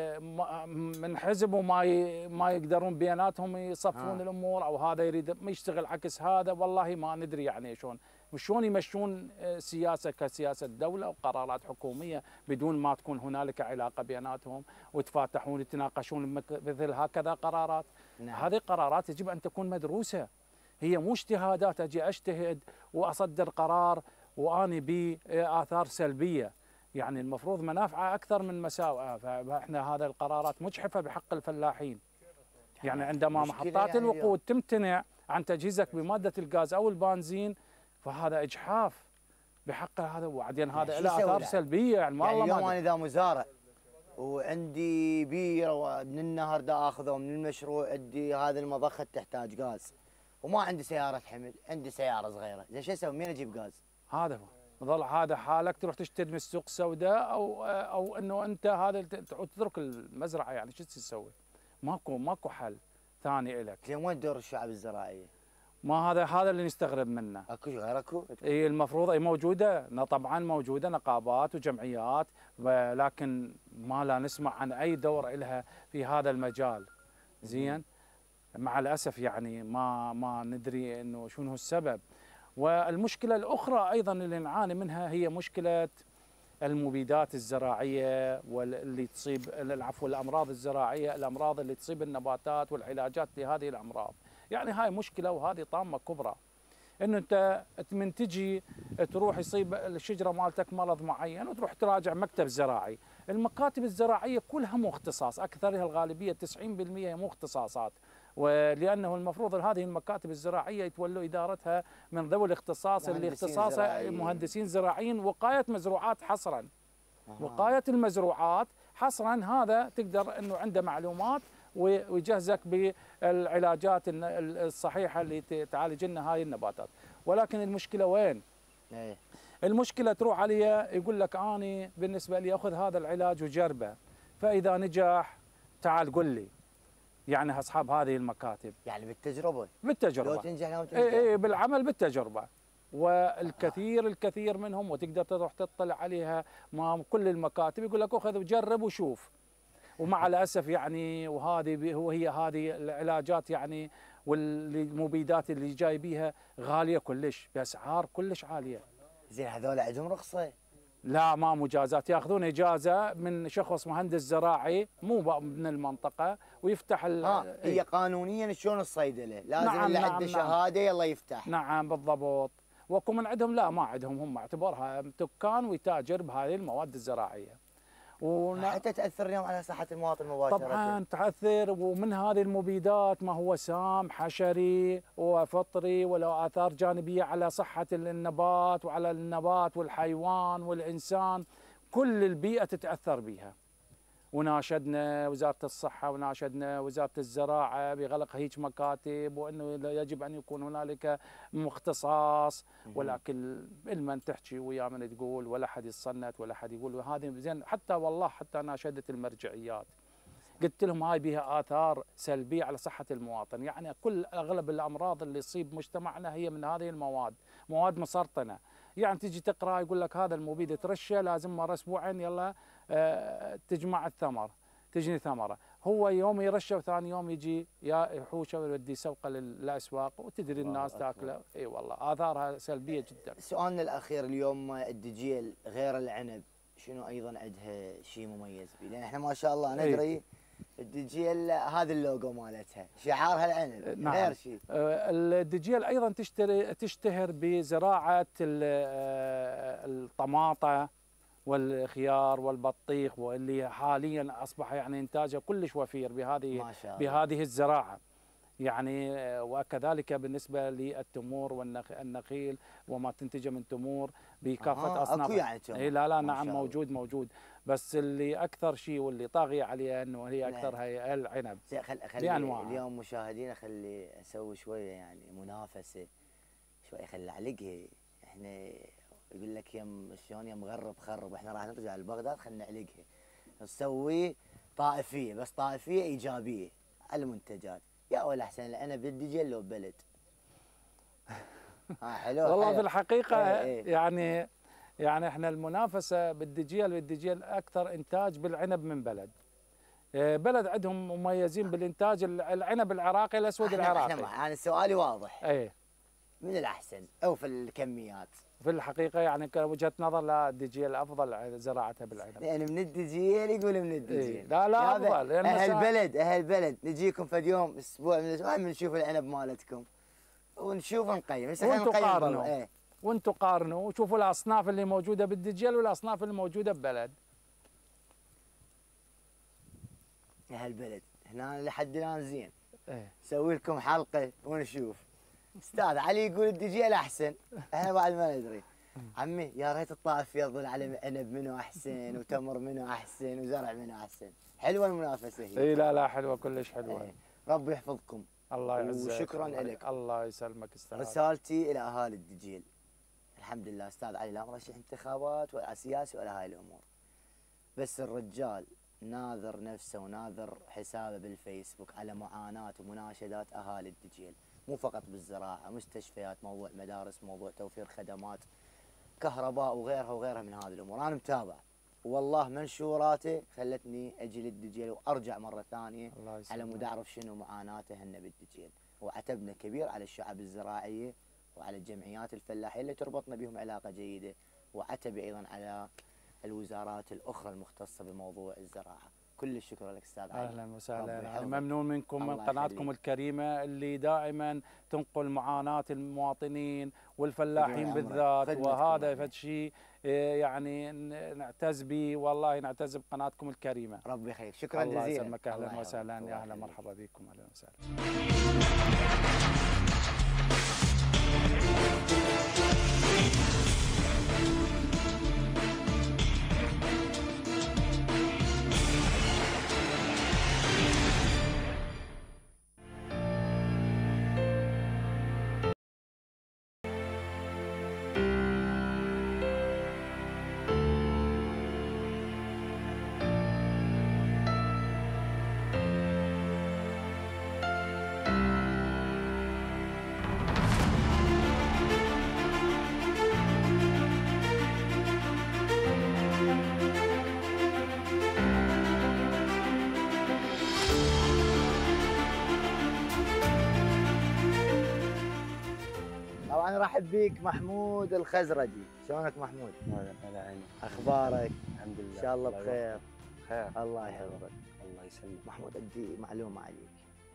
من حزب ما يقدرون بيناتهم يصفون الامور، او هذا يريد ما يشتغل عكس هذا، والله ما ندري يعني شلون يمشون سياسه كسياسه دوله وقرارات حكوميه بدون ما تكون هنالك علاقه بيناتهم ويتفاتحون يتناقشون مثل هكذا قرارات. نعم. هذه قرارات يجب ان تكون مدروسه، هي مو اجتهادات اجي اجتهد واصدر قرار واني باثار سلبيه، يعني المفروض منافعه اكثر من مساوئه، فاحنا هذا القرارات مجحفه بحق الفلاحين. يعني عندما محطات يعني الوقود تمتنع عن تجهيزك بماده الغاز او البنزين فهذا اجحاف بحق هذا، وبعدين هذا له اثار سلبيه يعني ما يعني الله اليوم انا اذا مزارع وعندي بير ومن النهر دا اخذه ومن المشروع عندي هذه المضخه تحتاج غاز وما عندي سياره حمل، عندي سياره صغيره، زين شو اسوي؟ منين اجيب غاز؟ هذا هو ظل هذا حالك تروح تشتري من السوق السوداء او انه انت هذا تعود تترك المزرعه، يعني شو تسوي؟ ماكو حل ثاني لك. زين وين دور الشعب الزراعيه؟ ما هذا اللي نستغرب منه. اكو غير اكو؟ اي المفروض اي موجوده، طبعا موجوده نقابات وجمعيات، ولكن ما لا نسمع عن اي دور لها في هذا المجال. زين مع الاسف يعني ما ندري انه شنو السبب. والمشكله الاخرى ايضا اللي نعاني منها هي مشكله المبيدات الزراعيه واللي تصيب العفو الامراض الزراعيه، الامراض اللي تصيب النباتات والعلاجات لهذه الامراض. يعني هاي مشكله وهذه طامه كبرى، انه انت من تجي تروح يصيب الشجره مالتك مرض معين وتروح تراجع مكتب زراعي، المكاتب الزراعيه كلها مو اختصاص، اكثرها الغالبيه 90% مو اختصاصات، ولانه المفروض هذه المكاتب الزراعيه يتولوا ادارتها من ذوي الاختصاص اللي اختصاصه مهندسين زراعيين، وقايه مزروعات حصرا. وقايه المزروعات حصرا هذا تقدر انه عنده معلومات ويجهزك بالعلاجات الصحيحه اللي تعالج لنا هاي النباتات. ولكن المشكله وين؟ المشكله تروح عليها يقول لك اني بالنسبه لي اخذ هذا العلاج وجربه، فاذا نجح تعال قل لي. يعني اصحاب هذه المكاتب يعني بالتجربه لو تنجح لو تنجح اي بالعمل بالتجربه، والكثير منهم وتقدر تروح تطلع عليها ما كل المكاتب يقول لك اخذ وجرب وشوف. ومع الاسف يعني وهي هذه العلاجات يعني والمبيدات اللي جاي بيها غاليه كلش باسعار كلش عاليه. زين هذول عندهم رخصه؟ لا ما مجازات، ياخذون اجازه من شخص مهندس زراعي مو من المنطقه ويفتح هي قانونيا شلون الصيدله؟ لازم نعم اللي عنده شهاده يلا يفتح. نعم بالضبط. واكو من عندهم لا ما عندهم، هم اعتبرها دكان ويتاجر بهذه المواد الزراعيه. حتى تاثر اليوم على صحه المواطن مباشره. طبعا تاثر، ومن هذه المبيدات ما هو سام حشري وفطري وله اثار جانبيه على صحه النبات وعلى النبات والحيوان والانسان، كل البيئه تتاثر بها. وناشدنا وزاره الصحه وناشدنا وزاره الزراعه بغلق هيك مكاتب، وانه يجب ان يكون هنالك اختصاص، ولكن المن تحكي ويا من تقول ولا حد يتصنت ولا حد يقول هذه زين. حتى والله حتى ناشدت المرجعيات قلت لهم هاي بها اثار سلبيه على صحه المواطن، يعني اغلب الامراض اللي تصيب مجتمعنا هي من هذه المواد، مواد مسرطنه. يعني تجي تقرا يقول لك هذا المبيد ترشه لازم مره اسبوعين يلا تجمع الثمر تجني ثمره، هو يوم يرشه وثاني يوم يجي يحوشه ويودي يسوقه للاسواق وتدري الناس تاكله. اي والله اثارها سلبيه جدا. سؤالنا الاخير اليوم الدجيل غير العنب شنو ايضا عندها شيء مميز به؟ لان احنا ما شاء الله ندري الدجيل هذا اللوجو مالتها شعارها العنب نعم. غير شيء. الدجيل ايضا تشتهر بزراعه الطماطه والخيار والبطيخ، واللي حاليا اصبح يعني انتاجها كلش وفير ما شاء الله. بهذه الزراعه. يعني وكذلك بالنسبه للتمور والنخيل وما تنتجه من تمور بكافه اصنافها. اكو يعني تمور. اي لا ما نعم شاء الله. موجود. بس اللي اكثر شيء واللي طاغيه عليها انه هي اكثر هي العنب بانواعها. اليوم مشاهدينا خلي اسوي شويه يعني منافسه شويه، خلي اعلقها. احنا يقول لك يم شلون يم مغرب خرب، احنا راح نرجع لبغداد خلينا نعلقها نسوي طائفيه، بس طائفيه ايجابيه على المنتجات. يا ولا احسن العنب بالدجيل لو ببلد. حلو. والله حلو. في الحقيقه ايه. يعني احنا المنافسه بالدجيل اكثر انتاج بالعنب من بلد. بلد عندهم مميزين بالانتاج العنب العراقي الاسود العراقي. انا سؤالي واضح. ايه. من الاحسن او في الكميات؟ في الحقيقه يعني كوجهه نظر لا الدجيل افضل زراعتها بالعنب. يعني من الدجيل يقول من الدجيل. إيه. لا افضل. اهل البلد نجيكم في يوم اسبوع من الاسبوع نشوف العنب مالتكم ونشوف نقيم. وانتم قارنوا. وانتم قارنوا وشوفوا الاصناف اللي موجوده بالدجيل والاصناف اللي موجوده ببلد. اهل البلد هنا لحد الان زين. ايه. نسوي لكم حلقه ونشوف. استاذ علي يقول الدجيل احسن، احنا بعد ما ندري. عمي يا ريت الطائف يظل على عنب منو احسن وتمر منو احسن وزرع منو احسن. حلوه المنافسه هي. اي لا حلوه كلش حلوه. ايه. ربي يحفظكم. الله يعزك. وشكرا لك. الله يسلمك استاذ. رسالتي الى اهالي الدجيل، الحمد لله استاذ علي لا مرشح انتخابات ولا سياسي ولا هاي الامور، بس الرجال ناظر نفسه وناظر حسابه بالفيسبوك على معاناه ومناشدات اهالي الدجيل، مو فقط بالزراعه، مستشفيات، موضوع مدارس، موضوع توفير خدمات كهرباء وغيرها من هذه الامور. انا متابع والله منشوراته خلتني اجي للدجيل وارجع مره ثانيه على مود اعرف شنو معاناته هن بالدجيل. وعتبنا كبير على الشعب الزراعيه وعلى الجمعيات الفلاحيه اللي تربطنا بهم علاقه جيده، وعتبي ايضا على الوزارات الاخرى المختصه بموضوع الزراعه. كل الشكر لك استاذ علي. اهلا وسهلا. يعني ممنون منكم من قناتكم الكريمه اللي دائما تنقل معاناه المواطنين والفلاحين بالذات، وهذا فد شيء يعني نعتز به، والله نعتز بقناتكم الكريمه. ربي يخليك. شكرا جزيلا. الله يسلمك. اهلا وسهلا. يا اهلا مرحبا بكم. اهلا وسهلا. طبعا ارحب بيك محمود الخزرجي. شلونك محمود؟ هلا عيني. اخبارك؟ الحمد لله. ان شاء الله بخير. خير. الله يحفظك. الله يسلمك. محمود عندي معلومه عليك.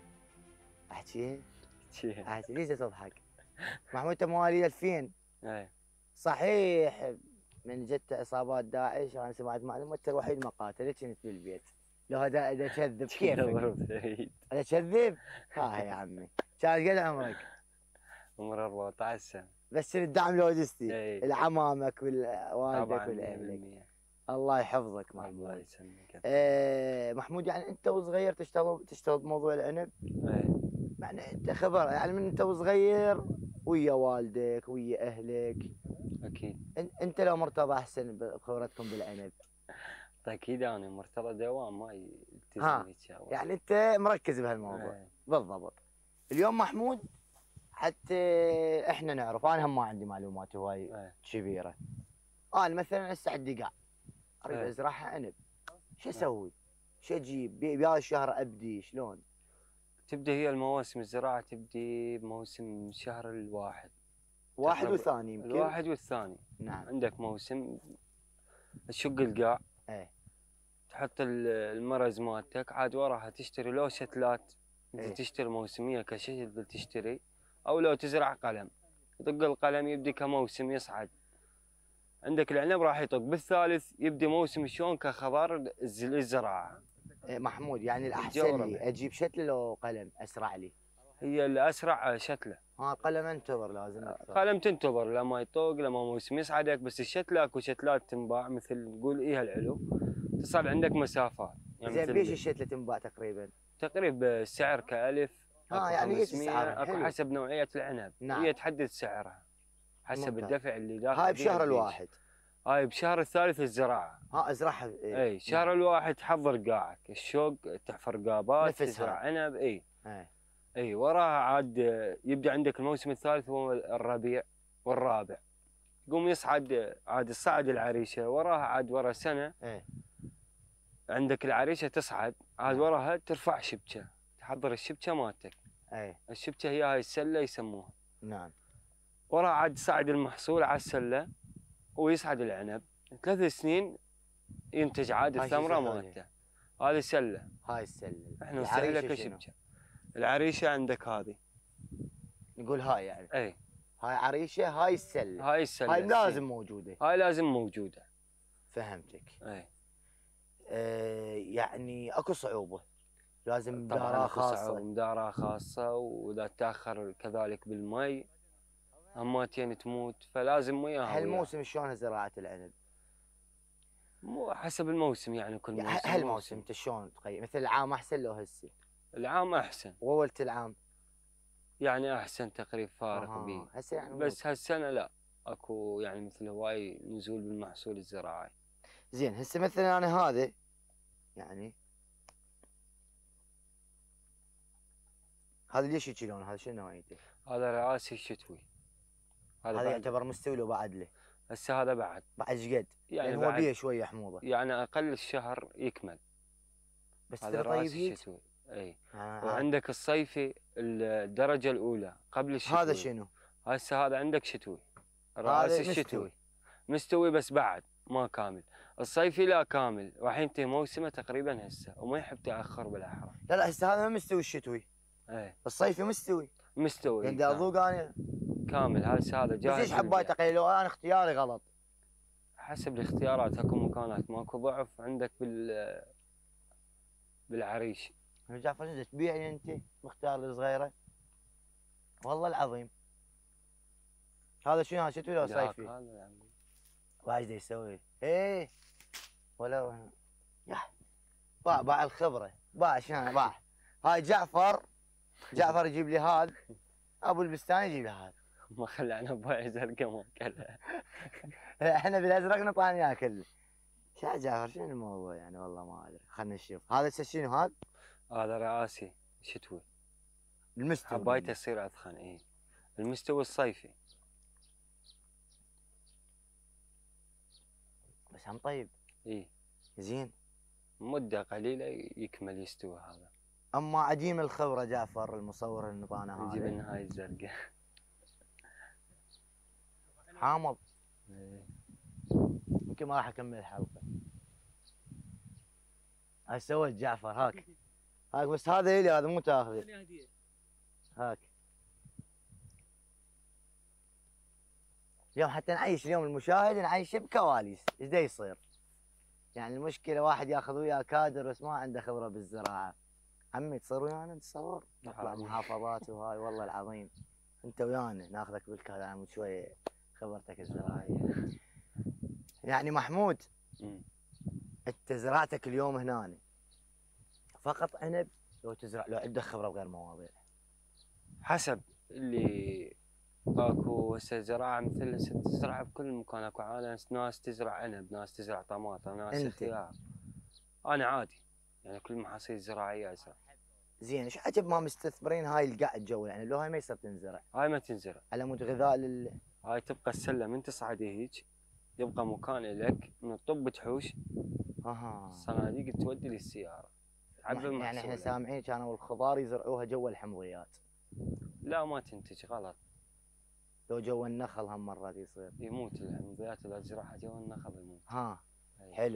احكيها؟ شي. احكي. ليش تضحك؟ محمود انت مواليد 2000. ايه. صحيح من جت اصابات داعش انا سمعت معلومه انت الوحيد ما قاتلت كنت بالبيت. لو هذا اذا كذب كيف؟ اذا كذب؟ ها يا عمي. كان قد عمرك؟ عمر 14 سنه. بس الدعم لوجستي. ايه. لعمامك والوالدك والاهلك. الله يحفظك محمود. الله يسلمك. محمود يعني انت وصغير تشتغل بموضوع العنب؟ ايه. يعني انت خبر يعني من انت وصغير ويا والدك ويا اهلك. اكيد. انت لو مرتضى احسن بخبرتكم بالعنب؟ اكيد انا مرتضى دوام ما يلتزم يعني انت مركز بهالموضوع. ايه. بالضبط. اليوم محمود حتى احنا نعرف، انا هم ما عندي معلومات هواي ايه. كبيره. انا مثلا هسه عندي قاع اريد ايه. ازرعها عنب، شو اسوي؟ شو اجيب؟ بيا الشهر ابدي شلون؟ تبدي هي المواسم الزراعه تبدي بموسم شهر الواحد. واحد وثاني يمكن. الواحد والثاني. نعم. عندك موسم تشق القاع. ايه. تحط المرز مالتك، عاد وراها تشتري لو شتلات، انت إيه. تشتري موسميه كشتل تشتري، او لو تزرع قلم، يطق القلم يبدي كموسم يصعد. عندك العنب راح يطق بالثالث يبدي موسم شلون كخضار الزراعه. محمود يعني الأحسن الجو لي ربع. أجيب شتلة لو قلم أسرع لي؟ هي الاسرع شتله. قلم أنتظر لازم أكثر. قلم تنتظر لما يطق لما موسم يصعدك، بس الشتله اكو شتلات تنباع مثل نقول ايه العلو، تصعد عندك مسافات. يعني زين مثل بيش الشتلة تنباع تقريبا؟ تقريبا السعر كألف، اكو يعني ايش 500، سعرها؟ اكو حلو. حسب نوعية العنب. نعم. هي تحدد سعرها حسب ممتاز. الدفع اللي داخل هاي فيها بشهر البيش. الواحد. هاي بشهر الثالث الزراعة. ازرعها اي الشهر نعم. الواحد تحضر قاعك، الشوق تحفر قابات، نفسها. تزرع عنب. اي إيه. اي وراها عاد يبدا عندك الموسم الثالث هو الربيع والرابع، يقوم يصعد عاد الصعد العريشة، وراها عاد ورا سنة إيه. عندك العريشة تصعد، عاد نعم. وراها ترفع شبكة، تحضر الشبكة مالتك. ايه. الشبكة هي هاي السلة يسموها. نعم. ورا عاد صعد المحصول على السلة ويصعد العنب، 3 سنين ينتج عاد هاي شو الثمرة يسمونها؟ مالته. هذه سلة، هاي السلة. احنا نسوي لك العريشة شنو؟ شبكة. العريشة عندك هذه. نقول هاي يعني. اي هاي عريشة، هاي السلة. هاي السلة. هاي لازم موجودة. هاي لازم موجودة. فهمتك. اي يعني اكو صعوبة، لازم طبعا مدارة اكو خاصة. صعوبة، مدارة خاصة، واذا تاخر كذلك بالمي هماتين تموت، فلازم وياها. هالموسم شلون زراعة العنب؟ مو حسب الموسم، يعني كل موسم هالموسم انت شلون تقيم؟ مثل العام احسن لو هسه؟ العام احسن، وولت العام؟ يعني احسن تقريب فارق بيه. هسه يعني بس هالسنة لا، اكو يعني مثل هواي نزول بالمحصول الزراعي. زين هسه مثلا انا هذا يعني هذا ليش هيك لون؟ هذا شنو نوعيته؟ هذا رئاسي الشتوي. هذا بعد- يعتبر مستوي لو بعد له؟ هسه هذا بعد بعد ايش قد؟ يعني لان هو بعد بيه شويه حموضه. يعني اقل الشهر يكمل. بس هذا ترى طيب رئاسي هيك؟ الشتوي. اي آه. وعندك الصيفي الدرجة الأولى قبل الشتوي. هذا شنو؟ هسه هذا عندك شتوي، هذا رئاسي مستوي. الشتوي مستوي بس بعد ما كامل. الصيفي لا كامل، راح ينتهي موسمه تقريبا هسه، وما يحب تأخر بالأحرى. لا لا هسه هذا ما مستوي الشتوي، اي الصيفي مستوي. مستوي يعني دا اذوق انا كامل. هسه هذا بس جاهز ايش حباي للبيع. تقيل لو انا اختياري غلط؟ حسب الاختيارات، اكو مكانات ماكو ضعف عندك بالعريش. انا جعفر انت تبيعني انت مختار الصغيره؟ والله العظيم. هذا شنو؟ هذا شتوي لو ذاك صيفي؟ هذا يعني. وايش دا يسوي؟ ايه ولا يح باع الخبره، باع شنو باع. هاي جعفر يجيب لي هذا، ابو البستان يجيب لي هذا. ما خلعنا بايع زرقاء ما كلها. احنا بالازرق نطلع ناكل. شا جعفر شنو الموضوع يعني؟ والله ما ادري، خلنا نشوف. هذا شنو هذا؟ هذا رئاسي شتوي، المستوي. حبايته تصير اثخن. اي المستوي الصيفي. بس هم طيب. اي زين. مدة قليلة يكمل يستوي هذا. اما عديم الخبره جعفر المصور اللي نطانا نجيب هذا لنا هاي الزرقاء. حامض. يمكن ما راح اكمل الحلقه. هاي سويت جعفر هاك بس هذا الي، هذا مو تاخذه. هاك اليوم حتى نعيش اليوم المشاهد نعيشه بكواليس. ايش دا يصير؟ يعني المشكله واحد ياخذ وياه كادر بس ما عنده خبره بالزراعه. عمي تصير ويانا نتصور نطلع محافظات وهاي، والله العظيم انت ويانا ناخذك بالكلام شويه خبرتك الزراعيه. يعني محمود انت زراعتك اليوم هنا فقط عنب لو تزرع لو عندك خبره بغير مواضيع؟ حسب اللي اكو هسه زراعة مثل هسه تزرع بكل مكان. اكو ناس تزرع عنب، ناس تزرع طماطم، ناس انت؟ خيار. انا عادي يعني كل المحاصيل الزراعية ازرع. زين ايش عجب ما مستثمرين هاي القاع الجو؟ يعني لو هاي ما يصير تنزرع هاي ما تنزرع، على مود غذاء هاي تبقى السلة من تصعد هيك، يبقى مكان لك من الطب تحوش. الصناديق تودي للسيارة تعبي يعني احنا المحصول. سامعين كانوا الخضار يزرعوها جو الحمضيات. لا ما تنتج، غلط. لو جو النخل هم مرات يصير يموت الحمضيات اذا تزرعها جو النخل يموت. حلو.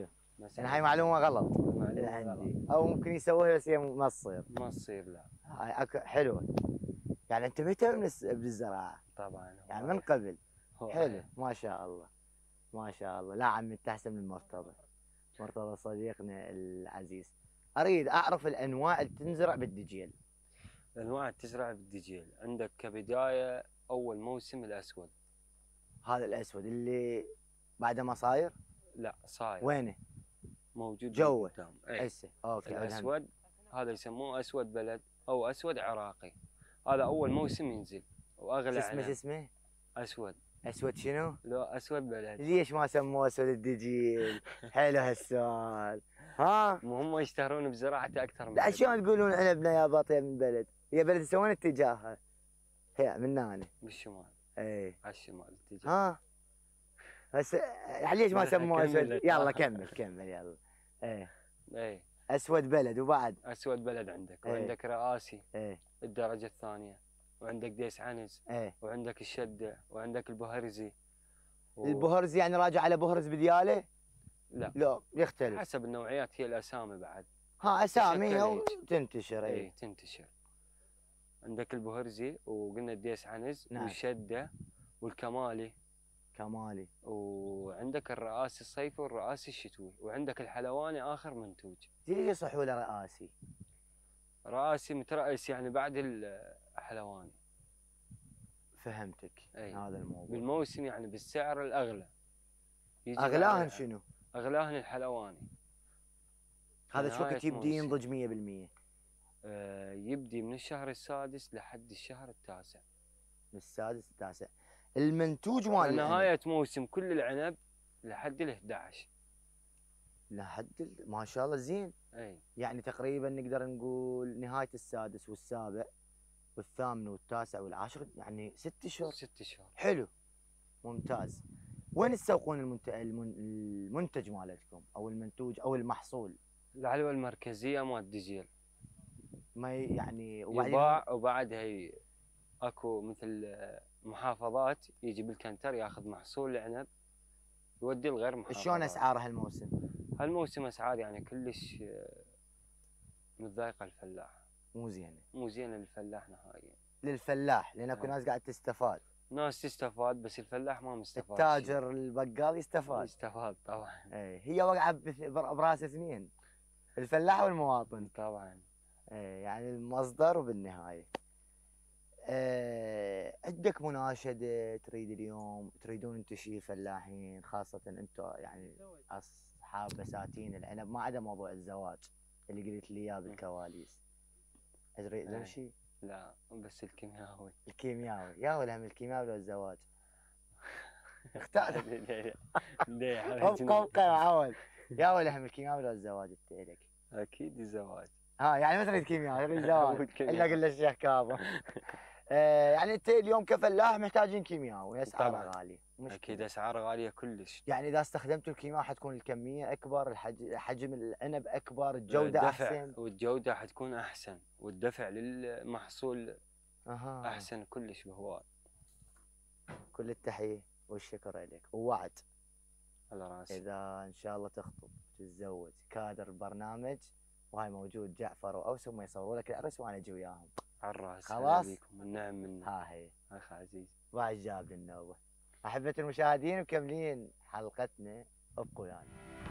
مثلا يعني هاي معلومه غلط معلومة عندي، غلط. او ممكن يسووها بس هي ما تصير. ما تصير لا. هاي حلوه. يعني انت مهتم بالزراعه طبعا يعني من قبل. هو حلو ما شاء الله ما شاء الله. لا عمي انت احسن من مرتضى. مرتضى صديقنا العزيز. اريد اعرف الانواع اللي تنزرع بالدجيل. الانواع تزرع بالدجيل عندك كبدايه اول موسم الاسود. هذا الاسود اللي بعد ما صاير. لا صاير. وينه؟ موجود جوه قدام. اي هسه اوكي. الاسود هذا يسموه اسود بلد او اسود عراقي. هذا اول موسم ينزل واغلى شو اسمه عنب. شو اسمه؟ اسود. اسود شنو؟ لو اسود بلد. ليش ما سموه اسود الدجيل؟ حلو هالسؤال. ها؟ هم يشتهرون بزراعته اكثر من لا بلد. شلون تقولون عنبنا يا باطيه من بلد؟ هي بلد يسوون اتجاهها. هي من هنا. بالشمال. ايه على الشمال اتجاه. ها. بس ليش ما سموه اسود؟ كمل. يلا كمل يلا. ايه اي اسود بلد وبعد. اسود بلد عندك. إيه. وعندك رئاسي ايه الدرجه الثانيه. وعندك ديس عنز. ايه. وعندك الشده وعندك البهرزي. البهرز يعني راجع على بهرز بدياله؟ لا يختلف. حسب النوعيات هي الاسامي بعد. ها اسامي تشكل وتنتشر. اي اي تنتشر. عندك البهرزي وقلنا الديس عنز. نعم. والشده والكمالي. كمالي. وعندك الرئاسي الصيفي والرئاسي الشتوي. وعندك الحلواني اخر منتوج. ليش يصحوا له رئاسي؟ رئاسي مترأس يعني بعد الحلواني. فهمتك. أي. هذا الموضوع. بالموسم يعني بالسعر الاغلى. يجي اغلاهن شنو؟ اغلاهن الحلواني. هذا شو نهاية وقت يبدي موسم. ينضج 100%؟ يبدي من الشهر السادس لحد الشهر التاسع. من السادس التاسع. المنتوج مال العنب نهاية موسم كل العنب لحد ال 11. ما شاء الله زين. اي يعني تقريبا نقدر نقول نهاية السادس والسابع والثامن والتاسع والعاشر، يعني 6 اشهر. 6 شهور. حلو ممتاز. وين تسوقون المنتج مالتكم او المنتوج او المحصول؟ العلوة المركزية مال دجيل. ما يعني يباع وبعدها اكو مثل محافظات يجي بالكنتر ياخذ محصول العنب يودي لغير محافظات. شلون اسعار هالموسم؟ هالموسم اسعار يعني كلش متضايقة الفلاح. مو زينه. مو زينة للفلاح نهائيا. للفلاح لان اكو ناس قاعد تستفاد. ناس تستفاد بس الفلاح ما مستفاد. التاجر البقال يستفاد. يستفاد طبعا. ايه هي وقعه براس اثنين، الفلاح والمواطن. طبعا. ايه يعني المصدر وبالنهايه. عندك مناشده تريد اليوم تريدون انتم شيء فلاحين خاصه انتم يعني اصحاب بساتين العنب ما عدا موضوع الزواج اللي قلت لي اياه بالكواليس. تريدون شيء؟ لا بس الكيمياوي. الكيمياوي يا ولا هم الكيمياوي ولا الزواج؟ اختار. ابقى عوض. يا ولا هم الكيمياوي ولا الزواج انت الك؟ اكيد الزواج. يعني ما تريد كيمياء تريد زواج. الا قل الشيخ كاظم. يعني انت اليوم كفلاح محتاجين كيمياء اسعاره غاليه. اكيد اسعار غاليه كلش. يعني اذا استخدمتوا الكيمياء حتكون الكميه اكبر، حجم العنب اكبر، الجوده احسن. والجوده حتكون احسن والدفع للمحصول احسن كلش بهواي. كل التحيه والشكر لك ووعد على راسي. اذا ان شاء الله تخطب تتزوج كادر البرنامج وهاي موجود جعفر واوسم ما يصوروا لك العرس وانا اجي وياهم. على الراس. خلاص. النعم منا. ها هي اخ عزيز. بعد جاب لي النوبه. احبه المشاهدين مكملين حلقتنا ابقوا يعني.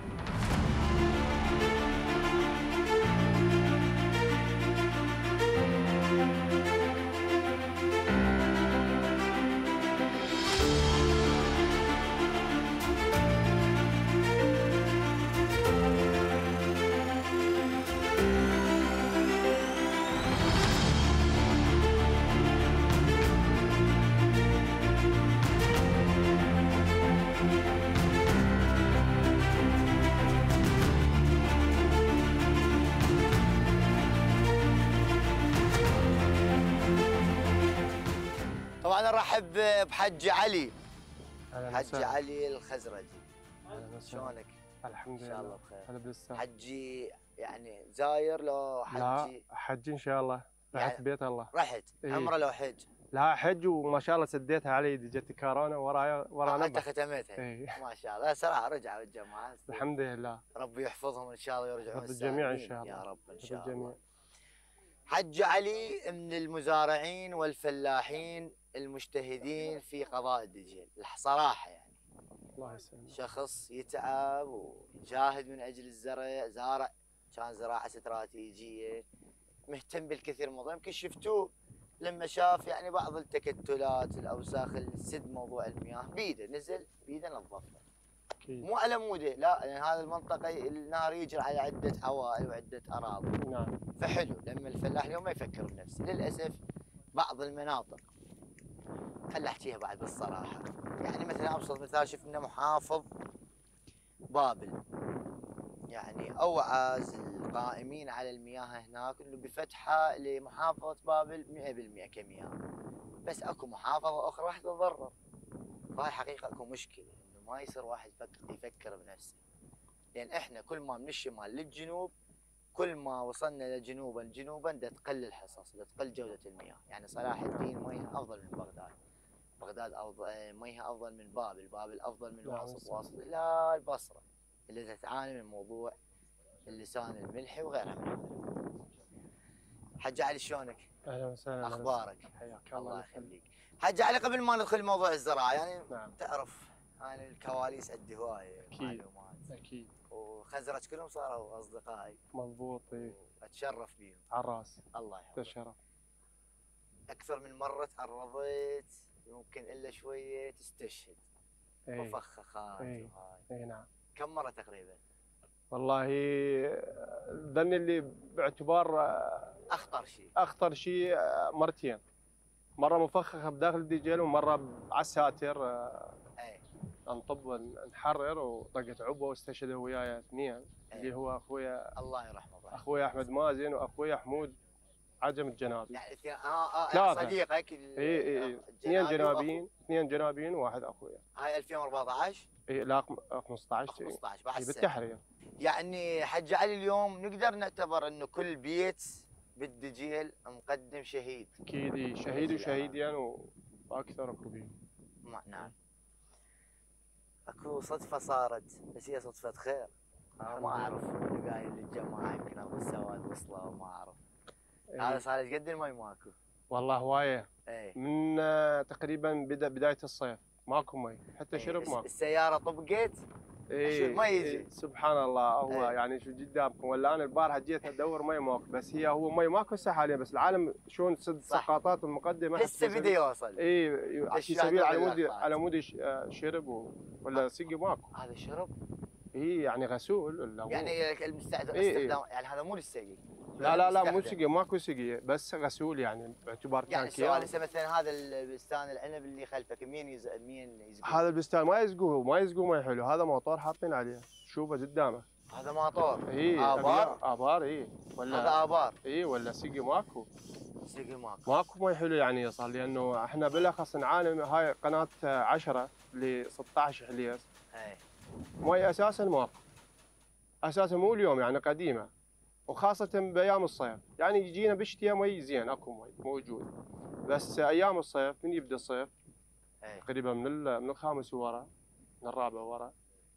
طبعا ارحب بحج علي. حج علي الخزرجي. شلونك؟ الحمد لله. ان شاء الله بخير. هلا بالسلام. حجي يعني زاير لو حجي؟ لا حج ان شاء الله. رحت يعني بيت الله. رحت إيه؟ عمره لو حج؟ لها حج وما شاء الله سديتها علي جت كورونا ورانا انت ختمتها. إيه. ما شاء الله صراحه رجعوا الجماعه. الحمد لله. ربي يحفظهم ان شاء الله ويرجعون رب الجميع ان سالمين شاء الله. يا رب ان رب شاء الجميع. الله. حج علي من المزارعين والفلاحين المجتهدين في قضاء الدجيل صراحه، يعني الله يسلمك. شخص يتعب ويجاهد من اجل الزرع، زارع كان زراعه استراتيجيه، مهتم بالكثير من الموضوع. يمكن شفتوه لما شاف يعني بعض التكتلات الاوساخ اللي تسد موضوع المياه بيده، نزل بيده نظفها. اكيد. مو على موده، لا، لان هذه المنطقه النهر يجري على عده عوائل وعده اراضي. نعم. فحلو لما الفلاح اليوم ما يفكر بنفسه. للاسف بعض المناطق، خل احكيها بعد بالصراحه، يعني مثلا ابسط مثال شفنا محافظ بابل، يعني اوعز القائمين على المياه هناك انه بفتحه لمحافظه بابل 100% كمياه، بس اكو محافظه اخرى راح تتضرر. فهاي حقيقه اكو مشكله انه ما يصير واحد يفكر بنفسه، لان احنا كل ما من الشمال للجنوب، كل ما وصلنا جنوبا دا تقل الحصص، دا تقل جوده المياه. يعني صلاح الدين مياه افضل من بغداد، بغداد مياه افضل من بابل، بابل افضل من واسط، واسط الى البصره اللي تتعاني من موضوع اللسان الملحي وغيرها من الامور. حج علي شلونك؟ اهلا وسهلا. اخبارك؟ حياك الله يخليك. حج علي قبل ما ندخل موضوع الزراعه، يعني نعم. تعرف انا الكواليس عندي هوايه اكيد معلومات، اكيد، وخزرج كلهم صاروا اصدقائي. مضبوط. اتشرف بيهم. على الراس. الله يحفظك. تشرف. اكثر من مره تعرضت يمكن الا شويه تستشهد. مفخخات وهاي. اي نعم. كم مره تقريبا؟ والله ظني اللي باعتبار اخطر شيء مرتين، مره مفخخه بداخل الديجيل ومره على الساتر. انطب نحرر وطقت عبوه واستشهدوا وياي اثنين. اللي هو اخويا الله يرحمه، اخويا احمد مازن واخويا حمود عجم الجنابي. يعني ثلاثة. صديقك؟ اي اثنين جنابيين وواحد اخويا. هاي 2014؟ اي لا 15 بعد بالتحرير. يعني حج علي اليوم نقدر نعتبر انه كل بيت بالدجيل مقدم شهيد. اكيد شهيد وشهيدين واكثر اكو بيه. نعم. اكو صدفه صارت، بس هي صدفه خير. ما اعرف اللي قايل للجماعه يمكن اخذ السواد وصله وما اعرف. هذا صار ايش قد المي ماكو؟ والله هوايه. من تقريبا بدايه الصيف ماكو مي، حتى شرب ماكو. السياره طبقت ما يجي. سبحان الله. هو يعني شو قدامكم، ولا انا البارحه جيت ادور مي ماكو، بس هو مي ماكو هسه حاليا، بس العالم شلون تسد سقاطات المقدمه لسه بدا يوصل. على سبيل على مود شرب ولا سقي ماكو. هذا شرب؟ يعني غسول يعني المستعد استخدام. يعني هذا مو للسقي. لا مو سقي، ماكو سقي، بس غسول يعني باعتبار كان يعني السؤال مثلا هذا البستان العنب اللي خلفك مين يزقوه؟ هذا البستان ما يزقوه مي حلو، هذا موتور حاطين عليه، شوفه قدامك. هذا موتور؟ ابار ولا هذا ابار؟ ولا سقي ماكو. سقي ماكو مي حلو يعني يصل، لانه احنا بالاخص نعاني. هاي قناه 10 ل 16 حليس. مي اساسا ماكو، اساسا مو اليوم يعني قديمه، وخاصة بأيام الصيف. يعني يجينا بالشتاء مي زين، اكو مي موجود، بس أيام الصيف من يبدأ الصيف تقريبا من الخامس ورا، من الرابع ورا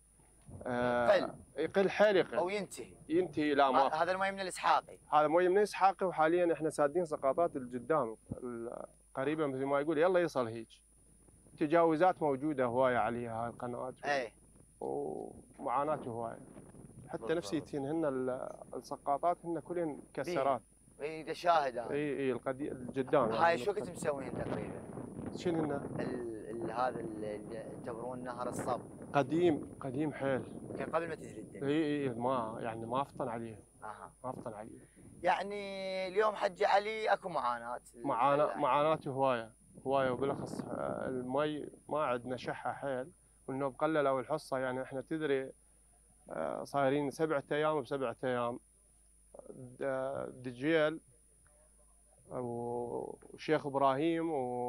يقل حيل، يقل أو ينتهي. لا ما هذا المي من الإسحاقي. هذا مي من الإسحاقي، وحاليا احنا سادين سقاطات القدام قريبا مثل ما يقول يلا يصل هيك. تجاوزات موجودة هواية عليها هاي القناة. ومعاناة هواية. حتى نفسيتين هن السقاطات هن كلهن مكسرات. اي شاهد انا. اي القدام. هاي شو كنت مسوين تقريبا؟ شنو هن؟ هذا اللي يعتبرون نهر الصب. قديم حيل. كان قبل ما تجري الدنيا. اي ما افطن عليه. ما افطن عليه. يعني اليوم حج علي اكو معاناة هواية، وبالاخص المي ما عندنا شحة حيل، والنوم قللوا الحصة. يعني احنا تدري صايرين 7 أيام ب7 أيام. دجيل وشيخ ابراهيم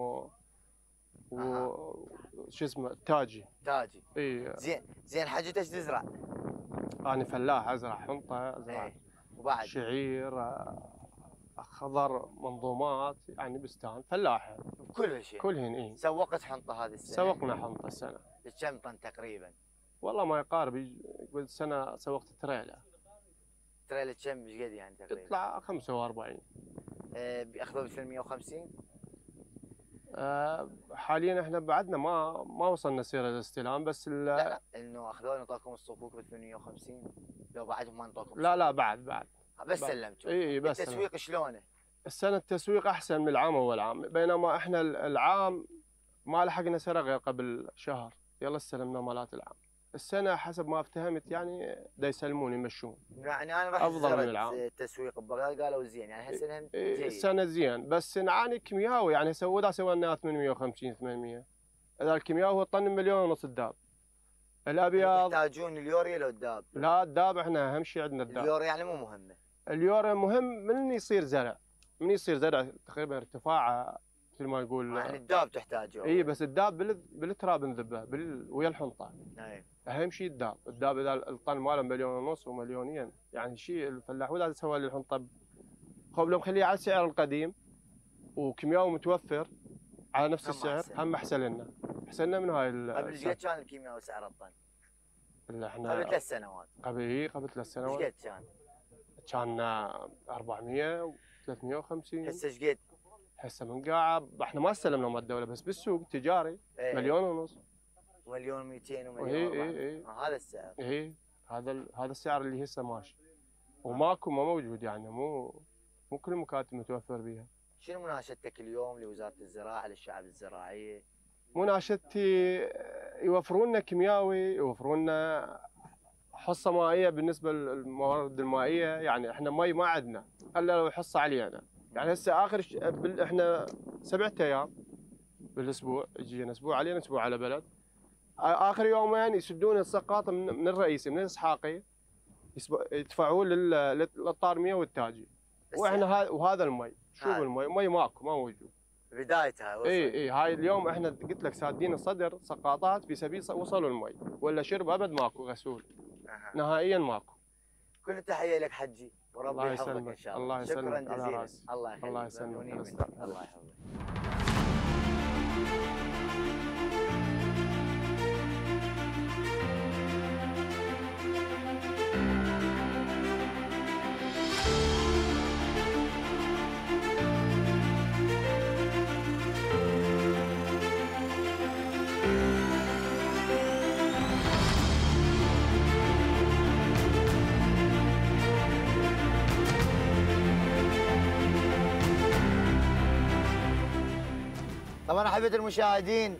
شو اسمه تاجي. اي زين حجتك تزرع؟ انا فلاح، ازرع حنطه، ازرع وبعد شعير، خضر، منظومات، يعني بستان، فلاح. كل شيء كلهن اي. سوقت حنطه هذه السنه؟ سوقنا حنطه السنه. كم طن تقريبا؟ والله ما يقارب، يقول السنه سوقت تريلا. تريلا كم ايش قد يعني تقريبا؟ تطلع 45. بياخذوا ب 850؟ حاليا احنا بعدنا ما وصلنا سير الاستلام، بس لا انه اخذوا نطاكم الصكوك ب 850 لو بعدهم ما نطاكم؟ لا بعد بس سلمتوا. اي بس التسويق شلونه؟ السنه التسويق احسن من العام اول عام، بينما احنا العام ما لحقنا سنه غير قبل شهر يلا استلمنا مالات العام. السنه حسب ما افتهمت يعني دا يسلمون يمشون. يعني انا رحت افضل من العام. التسويق ببغداد قالوا زين، يعني هسه جيد. السنه زين، بس نعاني كيمياوي يعني هسه سوينا 850 800. اذا الكيمياوي هو طن 1.5 مليون الداب. الابيض تحتاجون اليوريا لو الداب؟ لا الداب احنا اهم شيء عندنا الداب. اليوريا يعني مو مهمه؟ اليوريا مهم من يصير زرع، من يصير زرع تقريبا ارتفاعه مثل ما يقول. يعني الداب تحتاجه؟ اي بس الداب بالتراب نذبه ويا الحنطه. اي اهم شيء الداب اذا الطن ماله 1.5 مليون ومليونين يعني شيء الفلاح ولا سوى لي الحنطه خوب لو مخليه على السعر القديم وكيمياوي متوفر على نفس السعر هم احسن لنا. احسن لنا من هاي قبل ايش قد كان الكيمياوي سعر الطن؟ اللي احنا قبل 3 سنوات. قبل 3 سنوات. ايش قد كان؟ كان 400 و 350. هسه ايش قد؟ هسه من قاعه احنا ما استلمنا من الدوله بس بالسوق التجاري 1.5 مليون. مليون 200 ومليون. اي هذا السعر. هذا السعر اللي هسه ماشي وماكو ما موجود يعني مو كل المكاتب متوفر بيها. شنو مناشدتك اليوم لوزاره الزراعه للشعب الزراعيه؟ مناشدتي يوفرون لنا كيمياوي، يوفرون لنا حصه مائيه بالنسبه للموارد المائيه، يعني احنا مي ما عندنا الا لو حصه علينا. يعني هسه احنا 7 ايام بالاسبوع يجينا اسبوع علينا اسبوع على بلد. اخر يومين يسدون السقاطه من الرئيسي من الاسحاقي يدفعوه للطارميه والتاجي. واحنا وهذا المي شوف المي ماكو ما موجود. بدايتها وصل. اي هاي اليوم احنا قلت لك سادين الصدر سقاطات في سبيل وصلوا المي ولا شرب ابد ماكو غسول. نهائيا ماكو. كل تحيه لك حجي وربي يحفظك ان شاء الله. الله يسلمك. شكرا جزيلا. الله يخليك. الله يسلمك. الله يحفظك. طبعا احبة المشاهدين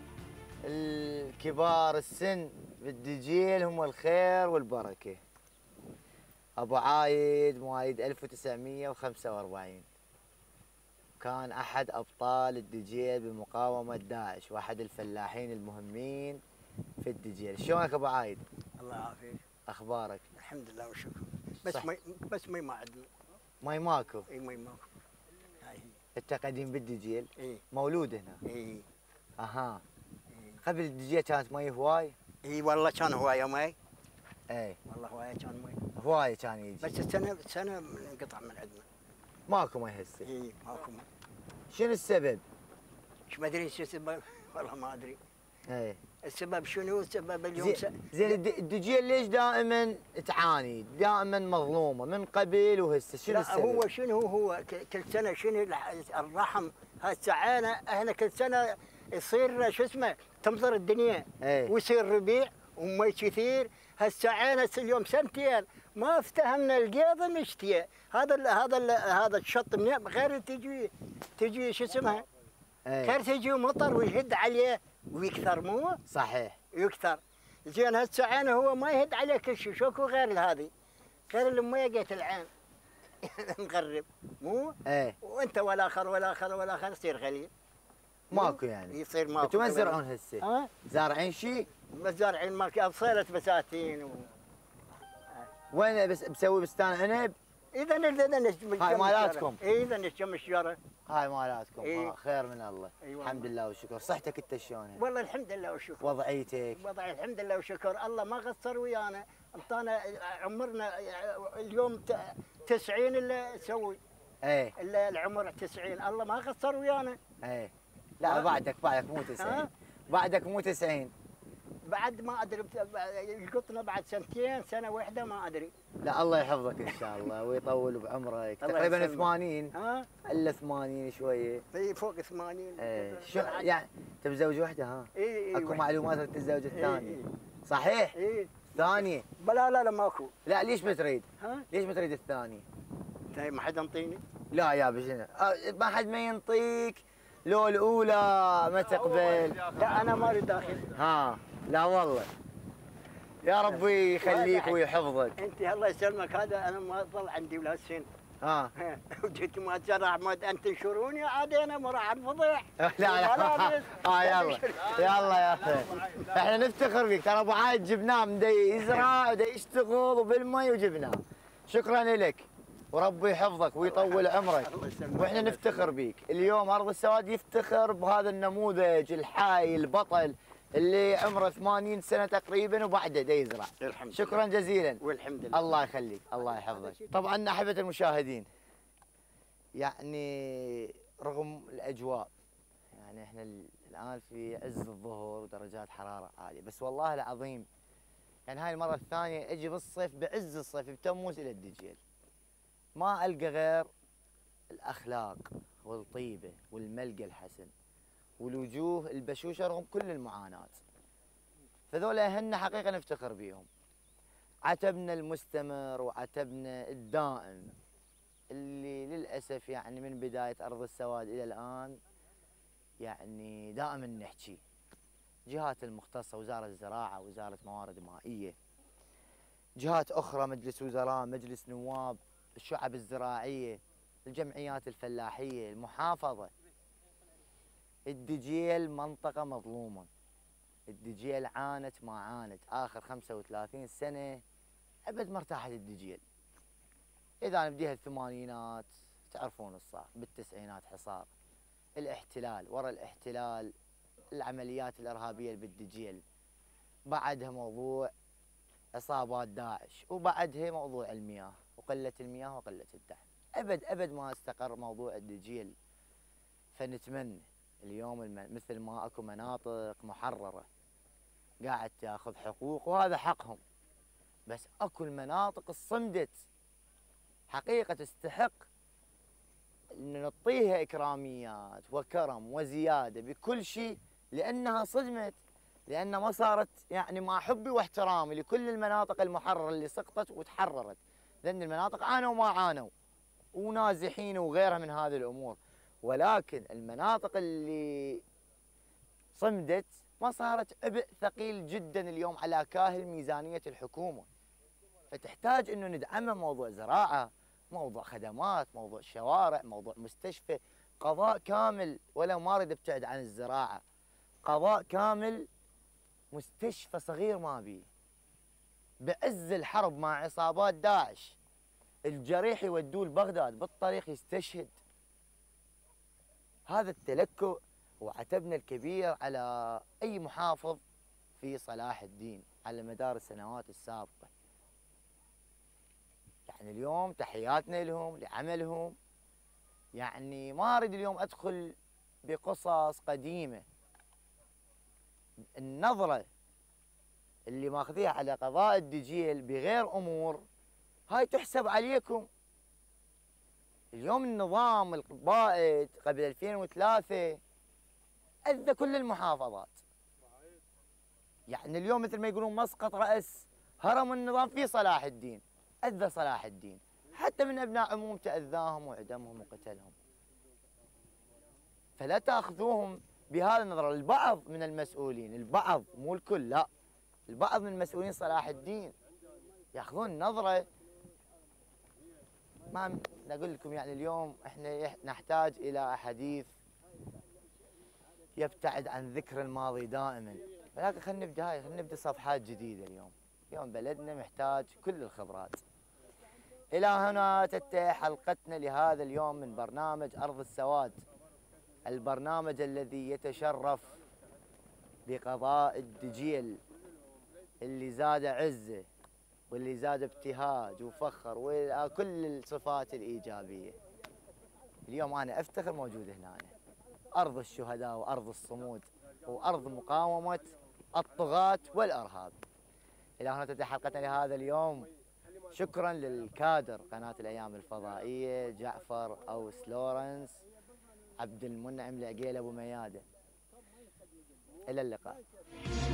الكبار السن بالدجيل هم الخير والبركة. ابو عايد مواليد 1945 كان احد ابطال الدجيل بمقاومة داعش واحد الفلاحين المهمين في الدجيل. شلونك ابو عايد؟ الله يعافيك. اخبارك؟ الحمد لله والشكر. بس مي ما عندنا. مي ماكو؟ اي مي ماكو. انت قديم بالدجيل؟ اي مولود هنا؟ اي اها. قبل الدجيل كانت مي هواي؟ اي والله كان هوايه مي. اي والله هوايه كان مي. هواي كان يجي. بس السنه انقطع من عندنا. ماكو مي هسه؟ اي ماكو مي. شنو السبب؟ ما ادري شو السبب والله ما ادري. اي السبب شنو السبب اليوم؟ زين الدجيل ليش دائما تعاني؟ دائما مظلومه من قبل وهسه شنو السبب؟ هو شنو هو كل سنه شنو الرحم هسه احنا كل سنه يصير شو اسمه تمطر الدنيا ويصير ربيع ومي كثير. هسه هسه اليوم سنتين ما افتهمنا القيض مشتيه. هذا الشط من غير تجي شو اسمها؟ غير تجي مطر ويهد عليه ويكثر مو؟ صحيح يكثر. زين هسه عينه هو ما يهد عليه كل شيء. شوكو غير هذه غير المية قيت العين مغرب مو؟ وانت ولا اخر يصير غليل. ماكو يعني؟ يصير ماكو. انتم وين تزرعون هسه؟ زارعين شيء؟ زارعين ماكو بصيلة بساتين وين بس مسوي بستان عنب؟ اذا هاي مالاتكم؟ اذا نشم الشجره. هاي مالاتكم. خير من الله. الحمد لله والشكر. صحتك انت شلونها؟ والله الحمد لله والشكر. وضعيتك؟ وضعي الحمد لله والشكر. الله ما قصر ويانا. انطانا عمرنا اليوم 90 اللي نسوي. العمر 90 الله ما قصر ويانا. لا بعدك مو 90. بعدك مو 90. بعد ما ادري القطنه بعد سنتين سنه واحده ما ادري. لا الله يحفظك ان شاء الله ويطول بعمرك. تقريبا 80. الا 80 شويه. اي فوق 80. ايه شو يعني تتزوج وحده ها؟ اي اكو معلومات انك تتزوج الثانيه. صحيح؟ اي ثانيه. لا ماكو. لا ليش ما تريد؟ ليش ما تريد الثانيه؟ ما حد ينطيني. لا يا بشنو؟ ما حد ما ينطيك لو الاولى ما تقبل. لا انا ما اريد داخل. لا والله. يا ربي يخليك ويحفظك. انت الله يسلمك هذا انا ما ظل عندي ولا سن. وجيت ما ترى احمد ان تنشروني عاد انا ما راح انفضح. لا يلا يا اخي احنا نفتخر بك. ترى ابو عايد جبناه من يزرع ودا يشتغل وبالمي وجبناه. شكرا لك وربي يحفظك ويطول عمرك واحنا نفتخر بيك. اليوم ارض السواد يفتخر بهذا النموذج الحي البطل اللي عمره 80 سنه تقريبا وبعده دا يزرع. شكرا جزيلا والحمد لله. الله يخليك الله يحفظك. طبعا احبه المشاهدين يعني رغم الاجواء يعني احنا الان في عز الظهر ودرجات حراره عاليه بس والله العظيم يعني هاي المره الثانيه اجي بالصيف بعز الصيف بتموز الى الدجيل ما القى غير الاخلاق والطيبه والملقى الحسن والوجوه البشوشه رغم كل المعاناه. فذولا هن حقيقه نفتخر بيهم. عتبنا المستمر وعتبنا الدائم اللي للاسف يعني من بدايه ارض السواد الى الان يعني دائما نحكي جهات المختصه وزاره الزراعه وزاره موارد مائيه جهات اخرى مجلس وزراء مجلس نواب الشعب الزراعيه الجمعيات الفلاحيه المحافظه. الدجيل منطقه مظلومه. الدجيل عانت ما عانت اخر 35 سنه ابد ما ارتاحت الدجيل. اذا نبديها الثمانينات تعرفون الصار بالتسعينات حصار الاحتلال ورا الاحتلال العمليات الارهابيه اللي بالدجيل بعدها موضوع عصابات داعش وبعدها موضوع المياه وقله المياه وقله الدعم. ابد ما استقر موضوع الدجيل. فنتمنى اليوم مثل ما اكو مناطق محرره قاعد تاخذ حقوق وهذا حقهم بس اكو المناطق الصمدت حقيقه تستحق ان نعطيها اكراميات وكرم وزياده بكل شيء لانها صدمت لان ما صارت يعني مع حبي واحترامي لكل المناطق المحرره اللي سقطت وتحررت لان المناطق عانوا ما عانوا ونازحين وغيرها من هذه الامور ولكن المناطق اللي صمدت ما صارت عبء ثقيل جدا اليوم على كاهل ميزانيه الحكومه. فتحتاج انه ندعمها موضوع زراعه موضوع خدمات موضوع شوارع موضوع مستشفى قضاء كامل ولا ما اريد ابتعد عن الزراعه قضاء كامل مستشفى صغير ما بيه بعز الحرب مع عصابات داعش الجريح يودوه لبغداد بالطريق يستشهد. هذا التلكؤ وعتبنا الكبير على اي محافظ في صلاح الدين على مدار السنوات السابقه. يعني اليوم تحياتنا لهم لعملهم. يعني ما اريد اليوم ادخل بقصص قديمه. النظره اللي ماخذيها على قضاء الدجيل بغير امور هاي تحسب عليكم. اليوم النظام القائد قبل 2003 اذى كل المحافظات. يعني اليوم مثل ما يقولون مسقط راس هرم النظام في صلاح الدين اذى صلاح الدين حتى من ابناء عمومته اذاهم وعدمهم وقتلهم. فلا تاخذوهم بهذا النظره. البعض من المسؤولين البعض مو الكل لا البعض من مسؤولين صلاح الدين ياخذون نظره ما نقول لكم. يعني اليوم احنا نحتاج الى حديث يبتعد عن ذكر الماضي دائما ولكن خلينا نبدا صفحات جديده. اليوم بلدنا محتاج كل الخبرات. الى هنا تنتهي حلقتنا لهذا اليوم من برنامج ارض السواد البرنامج الذي يتشرف بقضاء الدجيل اللي زاد عزه واللي زاد ابتهاج وفخر وكل الصفات الايجابيه. اليوم انا افتخر موجود هنا أرض الشهداء وأرض الصمود وأرض مقاومة الطغاة والإرهاب. إلى هنا تنتهي حلقتنا لهذا اليوم. شكرا للكادر قناة الأيام الفضائية جعفر أوس لورنس، عبد المنعم العقيل أبو ميادة. إلى اللقاء.